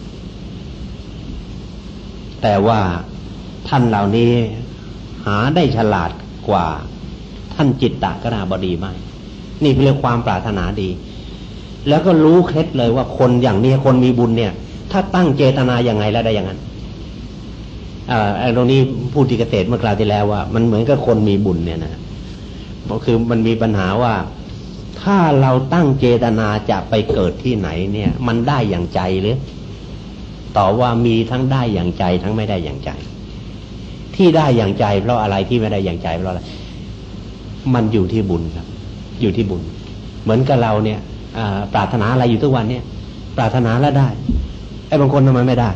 แต่ว่าท่านเหล่านี้หาได้ฉลาดกว่าท่านจิตตกฤหบดีไม่นี่เรียกความปรารถนาดีแล้วก็รู้เคล็ดเลยว่าคนอย่างนี้คนมีบุญเนี่ยถ้าตั้งเจตนาอย่างไงแล้วได้อย่างนั้นตรงนี้พูดที่เกษตรเมื่อคราวที่แล้วว่ามันเหมือนกับคนมีบุญเนี่ยนะก็คือมันมีปัญหาว่าถ้าเราตั้งเจตนาจะไปเกิดที่ไหนเนี่ยมันได้อย่างใจหรือตอบว่ามีทั้งได้อย่างใจทั้งไม่ได้อย่างใจที่ได้อย่างใจเพราะอะไรที่ไม่ได้อย่างใจเพราะอะไรมันอยู่ที่บุญครับอยู่ที่บุญเหมือนกับเราเนี่ยปรารถนาอะไรอยู่ทุกวันเนี่ยปรารถนาแล้วได้ไอ้บางคนทำไมไม่ได้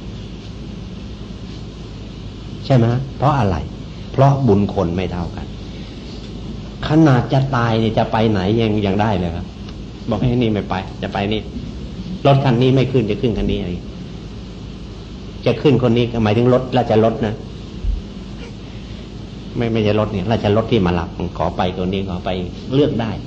ใช่ไหมเพราะอะไรเพราะบุญคนไม่เท่ากันขนาดจะตายเนี่ยจะไปไหนยังได้เลยครับบอกให้นี่ไม่ไปจะไปนี่รถคันนี้ไม่ขึ้นจะขึ้นคันนี้อะไรจะขึ้นคนนี้หมายถึงรถราชรถนะไม่ใช่รถเนี่ยราชรถที่มารับขอไปตัวนี้ขอไปเลือกได้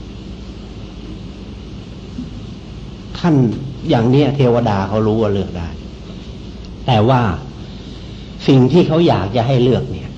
ท่านอย่างนี้เทวดาเขารู้ว่าเลือกได้แต่ว่าสิ่งที่เขาอยากจะให้เลือกเนี่ย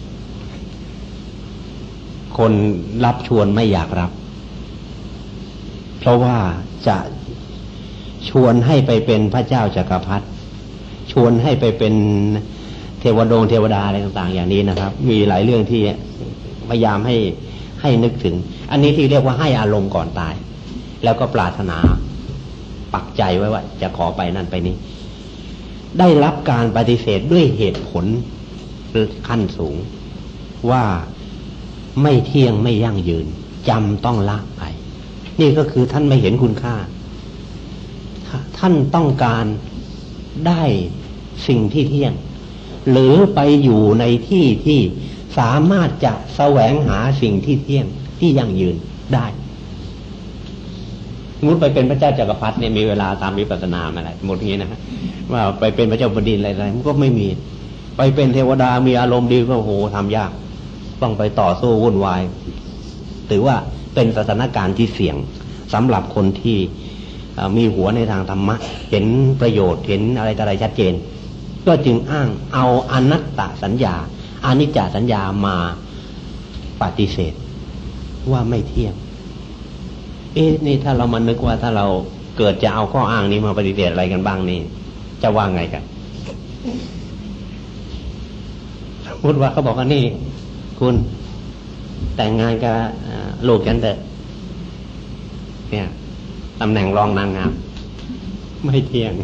คนรับชวนไม่อยากรับเพราะว่าจะชวนให้ไปเป็นพระเจ้าจักรพรรดิชวนให้ไปเป็นเทวดาอะไรต่างๆอย่างนี้นะครับมีหลายเรื่องที่พยายามให้นึกถึงอันนี้ที่เรียกว่าให้อารมณ์ก่อนตายแล้วก็ปรารถนาปักใจไว้ว่าจะขอไปนั่นไปนี้ได้รับการปฏิเสธด้วยเหตุผลขั้นสูงว่าไม่เที่ยงไม่ยั่งยืนจำต้องละไปนี่ก็คือท่านไม่เห็นคุณค่าท่านต้องการได้สิ่งที่เที่ยงหรือไปอยู่ในที่ที่สามารถจะแสวงหาสิ่งที่เที่ยงที่ยั่งยืนได้สมมติไปเป็นพระเจ้าจักรพรรดิเนี่ยมีเวลาตามวิปัสสนาอะไรหมดอย่างนี้นะว่าไปเป็นพระเจ้าแผ่นดินอะไรมันก็ไม่มีไปเป็นเทวดามีอารมณ์ดีก็โหทำยากต้องไปต่อสู้วุ่นวายถือว่าเป็นสถานการณ์ที่เสี่ยงสำหรับคนที่มีหัวในทางธรรมะเห็นประโยชน์เห็นอะไรต่ออะไรชัดเจนก็จึงอ้างเอาอนัตตสัญญาอนิจจสัญญามาปฏิเสธว่าไม่เที่ยงนี่ถ้าเรามานึกว่าถ้าเราเกิดจะเอาข้ออ้างนี้มาปฏิเสธอะไรกันบ้างนี่จะว่าไงกันสมมติว่าเขาบอกว่านี่คุณแต่งงานกับลูกกันเถอะเนี่ยตำแหน่งรองนางงามไม่เที่ยง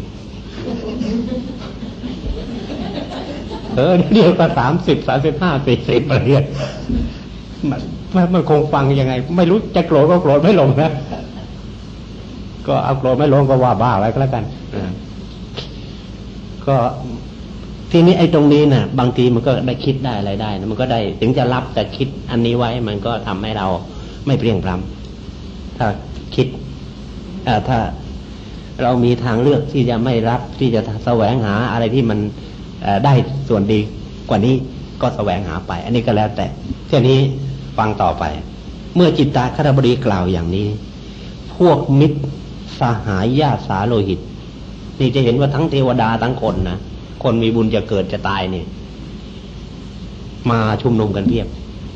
เดียวก็30 35 40ประเทศมันคงฟังยังไงไม่รู้จะโกรธก็โกรธไม่ลงนะก็เอาโกรธไม่ลงก็ว่าบ้าไว้ก็แล้วกันก็ทีนี้ไอ้ตรงนี้น่ะบางทีมันก็ได้คิดได้อะไรได้นะมันก็ได้ถึงจะรับแต่คิดอันนี้ไว้มันก็ทำให้เราไม่เพลียงพล้ำถ้าคิดถ้าเรามีทางเลือกที่จะไม่รับที่จะแสวงหาอะไรที่มันได้ส่วนดีกว่านี้ก็แสวงหาไปอันนี้ก็แล้วแต่ทีนี้ฟังต่อไปเมื่อจิตตคฤบดีกล่าวอย่างนี้พวกมิตรสหายญาติสาโลหิตนี่จะเห็นว่าทั้งเทวดาทั้งคนนะคนมีบุญจะเกิดจะตายนี่มาชุมนุมกันเพียบ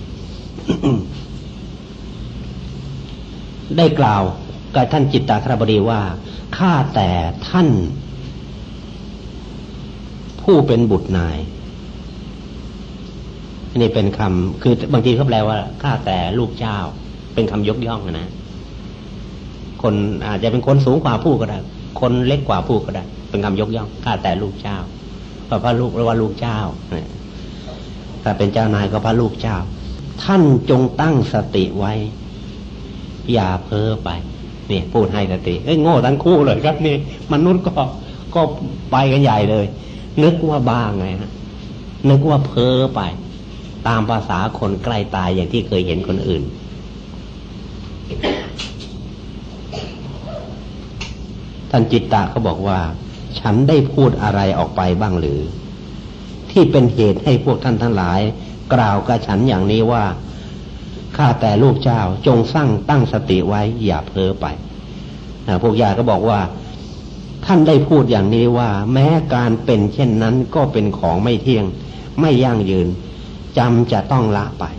ได้กล่าวกับท่านจิตตคฤบดีว่าข้าแต่ท่านผู้เป็นบุตรนายนี่เป็นคำคือบางทีเขาแปลว่าข้าแต่ลูกเจ้าเป็นคำยกย่องนะคนอาจจะเป็นคนสูงกว่าผู้ก็ได้คนเล็กกว่าผู้ก็ได้เป็นคำยกย่องข้าแต่ลูกเจ้าพระลูกเรียกว่าลูกเจ้าถ้าเป็นเจ้านายก็พระลูกเจ้าท่านจงตั้งสติไว้อย่าเพ้อไปนี่พูดให้สติโง่ทั้งคู่เลยครับนี่มนุษย์ก็ไปกันใหญ่เลยนึกว่าบ้าไงฮะนึกว่าเพ้อไปตามภาษาคนใกล้ตายอย่างที่เคยเห็นคนอื่นท่านจิตตะเขาบอกว่าฉันได้พูดอะไรออกไปบ้างหรือที่เป็นเหตุให้พวกท่านทั้งหลายกล่าวกับฉันอย่างนี้ว่าข้าแต่ลูกเจ้าจงตั้งสติไว้อย่าเพ้อไปพวกญาติก็บอกว่าท่านได้พูดอย่างนี้ว่าแม้การเป็นเช่นนั้นก็เป็นของไม่เที่ยงไม่ยั่งยืนจำจะต้องละไป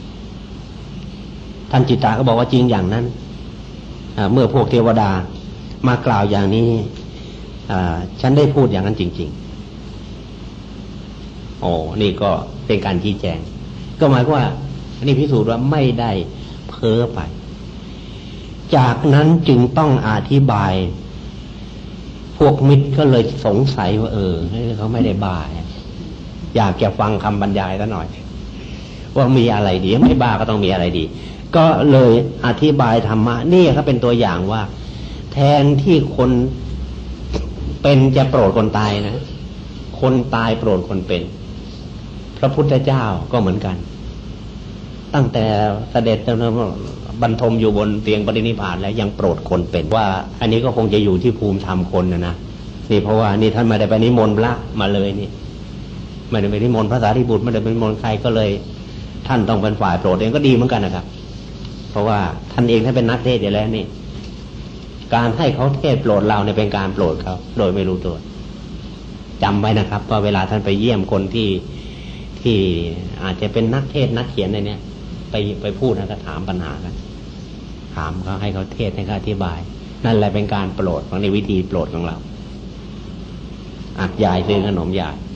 ท่านจิตตาก็บอกว่าจริงอย่างนั้นเมื่อพวกเทวดามากล่าวอย่างนี้ฉันได้พูดอย่างนั้นจริงๆนี่ก็เป็นการชี้แจงก็หมายความว่านี่พิสูจน์ว่าไม่ได้เพ้อไปจากนั้นจึงต้องอธิบายพวกมิตรก็เลยสงสัยว่าเขาไม่ได้บ้าอยากจะฟังคำบรรยายซะหน่อยว่ามีอะไรดีไม่บ้าก็ต้องมีอะไรดีก็เลยอธิบายธรรมะนี่เขาเป็นตัวอย่างว่าแทนที่คนเป็นจะโปรดคนตายนะคนตายโปรดคนเป็นพระพุทธเจ้าก็เหมือนกันตั้งแต่เสด็จบรรทมอยู่บนเตียงปรินิพพานแล้วยังโปรดคนเป็นว่าอันนี้ก็คงจะอยู่ที่ภูมิธรรมคนนะนี่เพราะว่านี่ท่านไม่ได้ไปนิมนต์พระมาเลยนี่ไม่ได้ไปนิมนต์พระสารีบุตรไม่ได้ไปนิมนต์ใครก็เลยท่านต้องเป็นฝ่ายโปรดเองก็ดีเหมือนกันนะครับเพราะว่าท่านเองท่านเป็นนักเทศน์อยู่แล้วนี่การให้เขาเทศโปรดเราเนี่ยเป็นการโปรดเขาโดยไม่รู้ตัวจำไว้นะครับว่าเวลาท่านไปเยี่ยมคนที่อาจจะเป็นนักเทศน์นักเขียนอะไรเนี่ยไปพูดนะก็ถามปัญหากันถามเขาให้เขาเทศให้เขาอธิบายนั่นแหละเป็นการโปรดของในวิธีโปรดของเรายายซื้อขนมยาย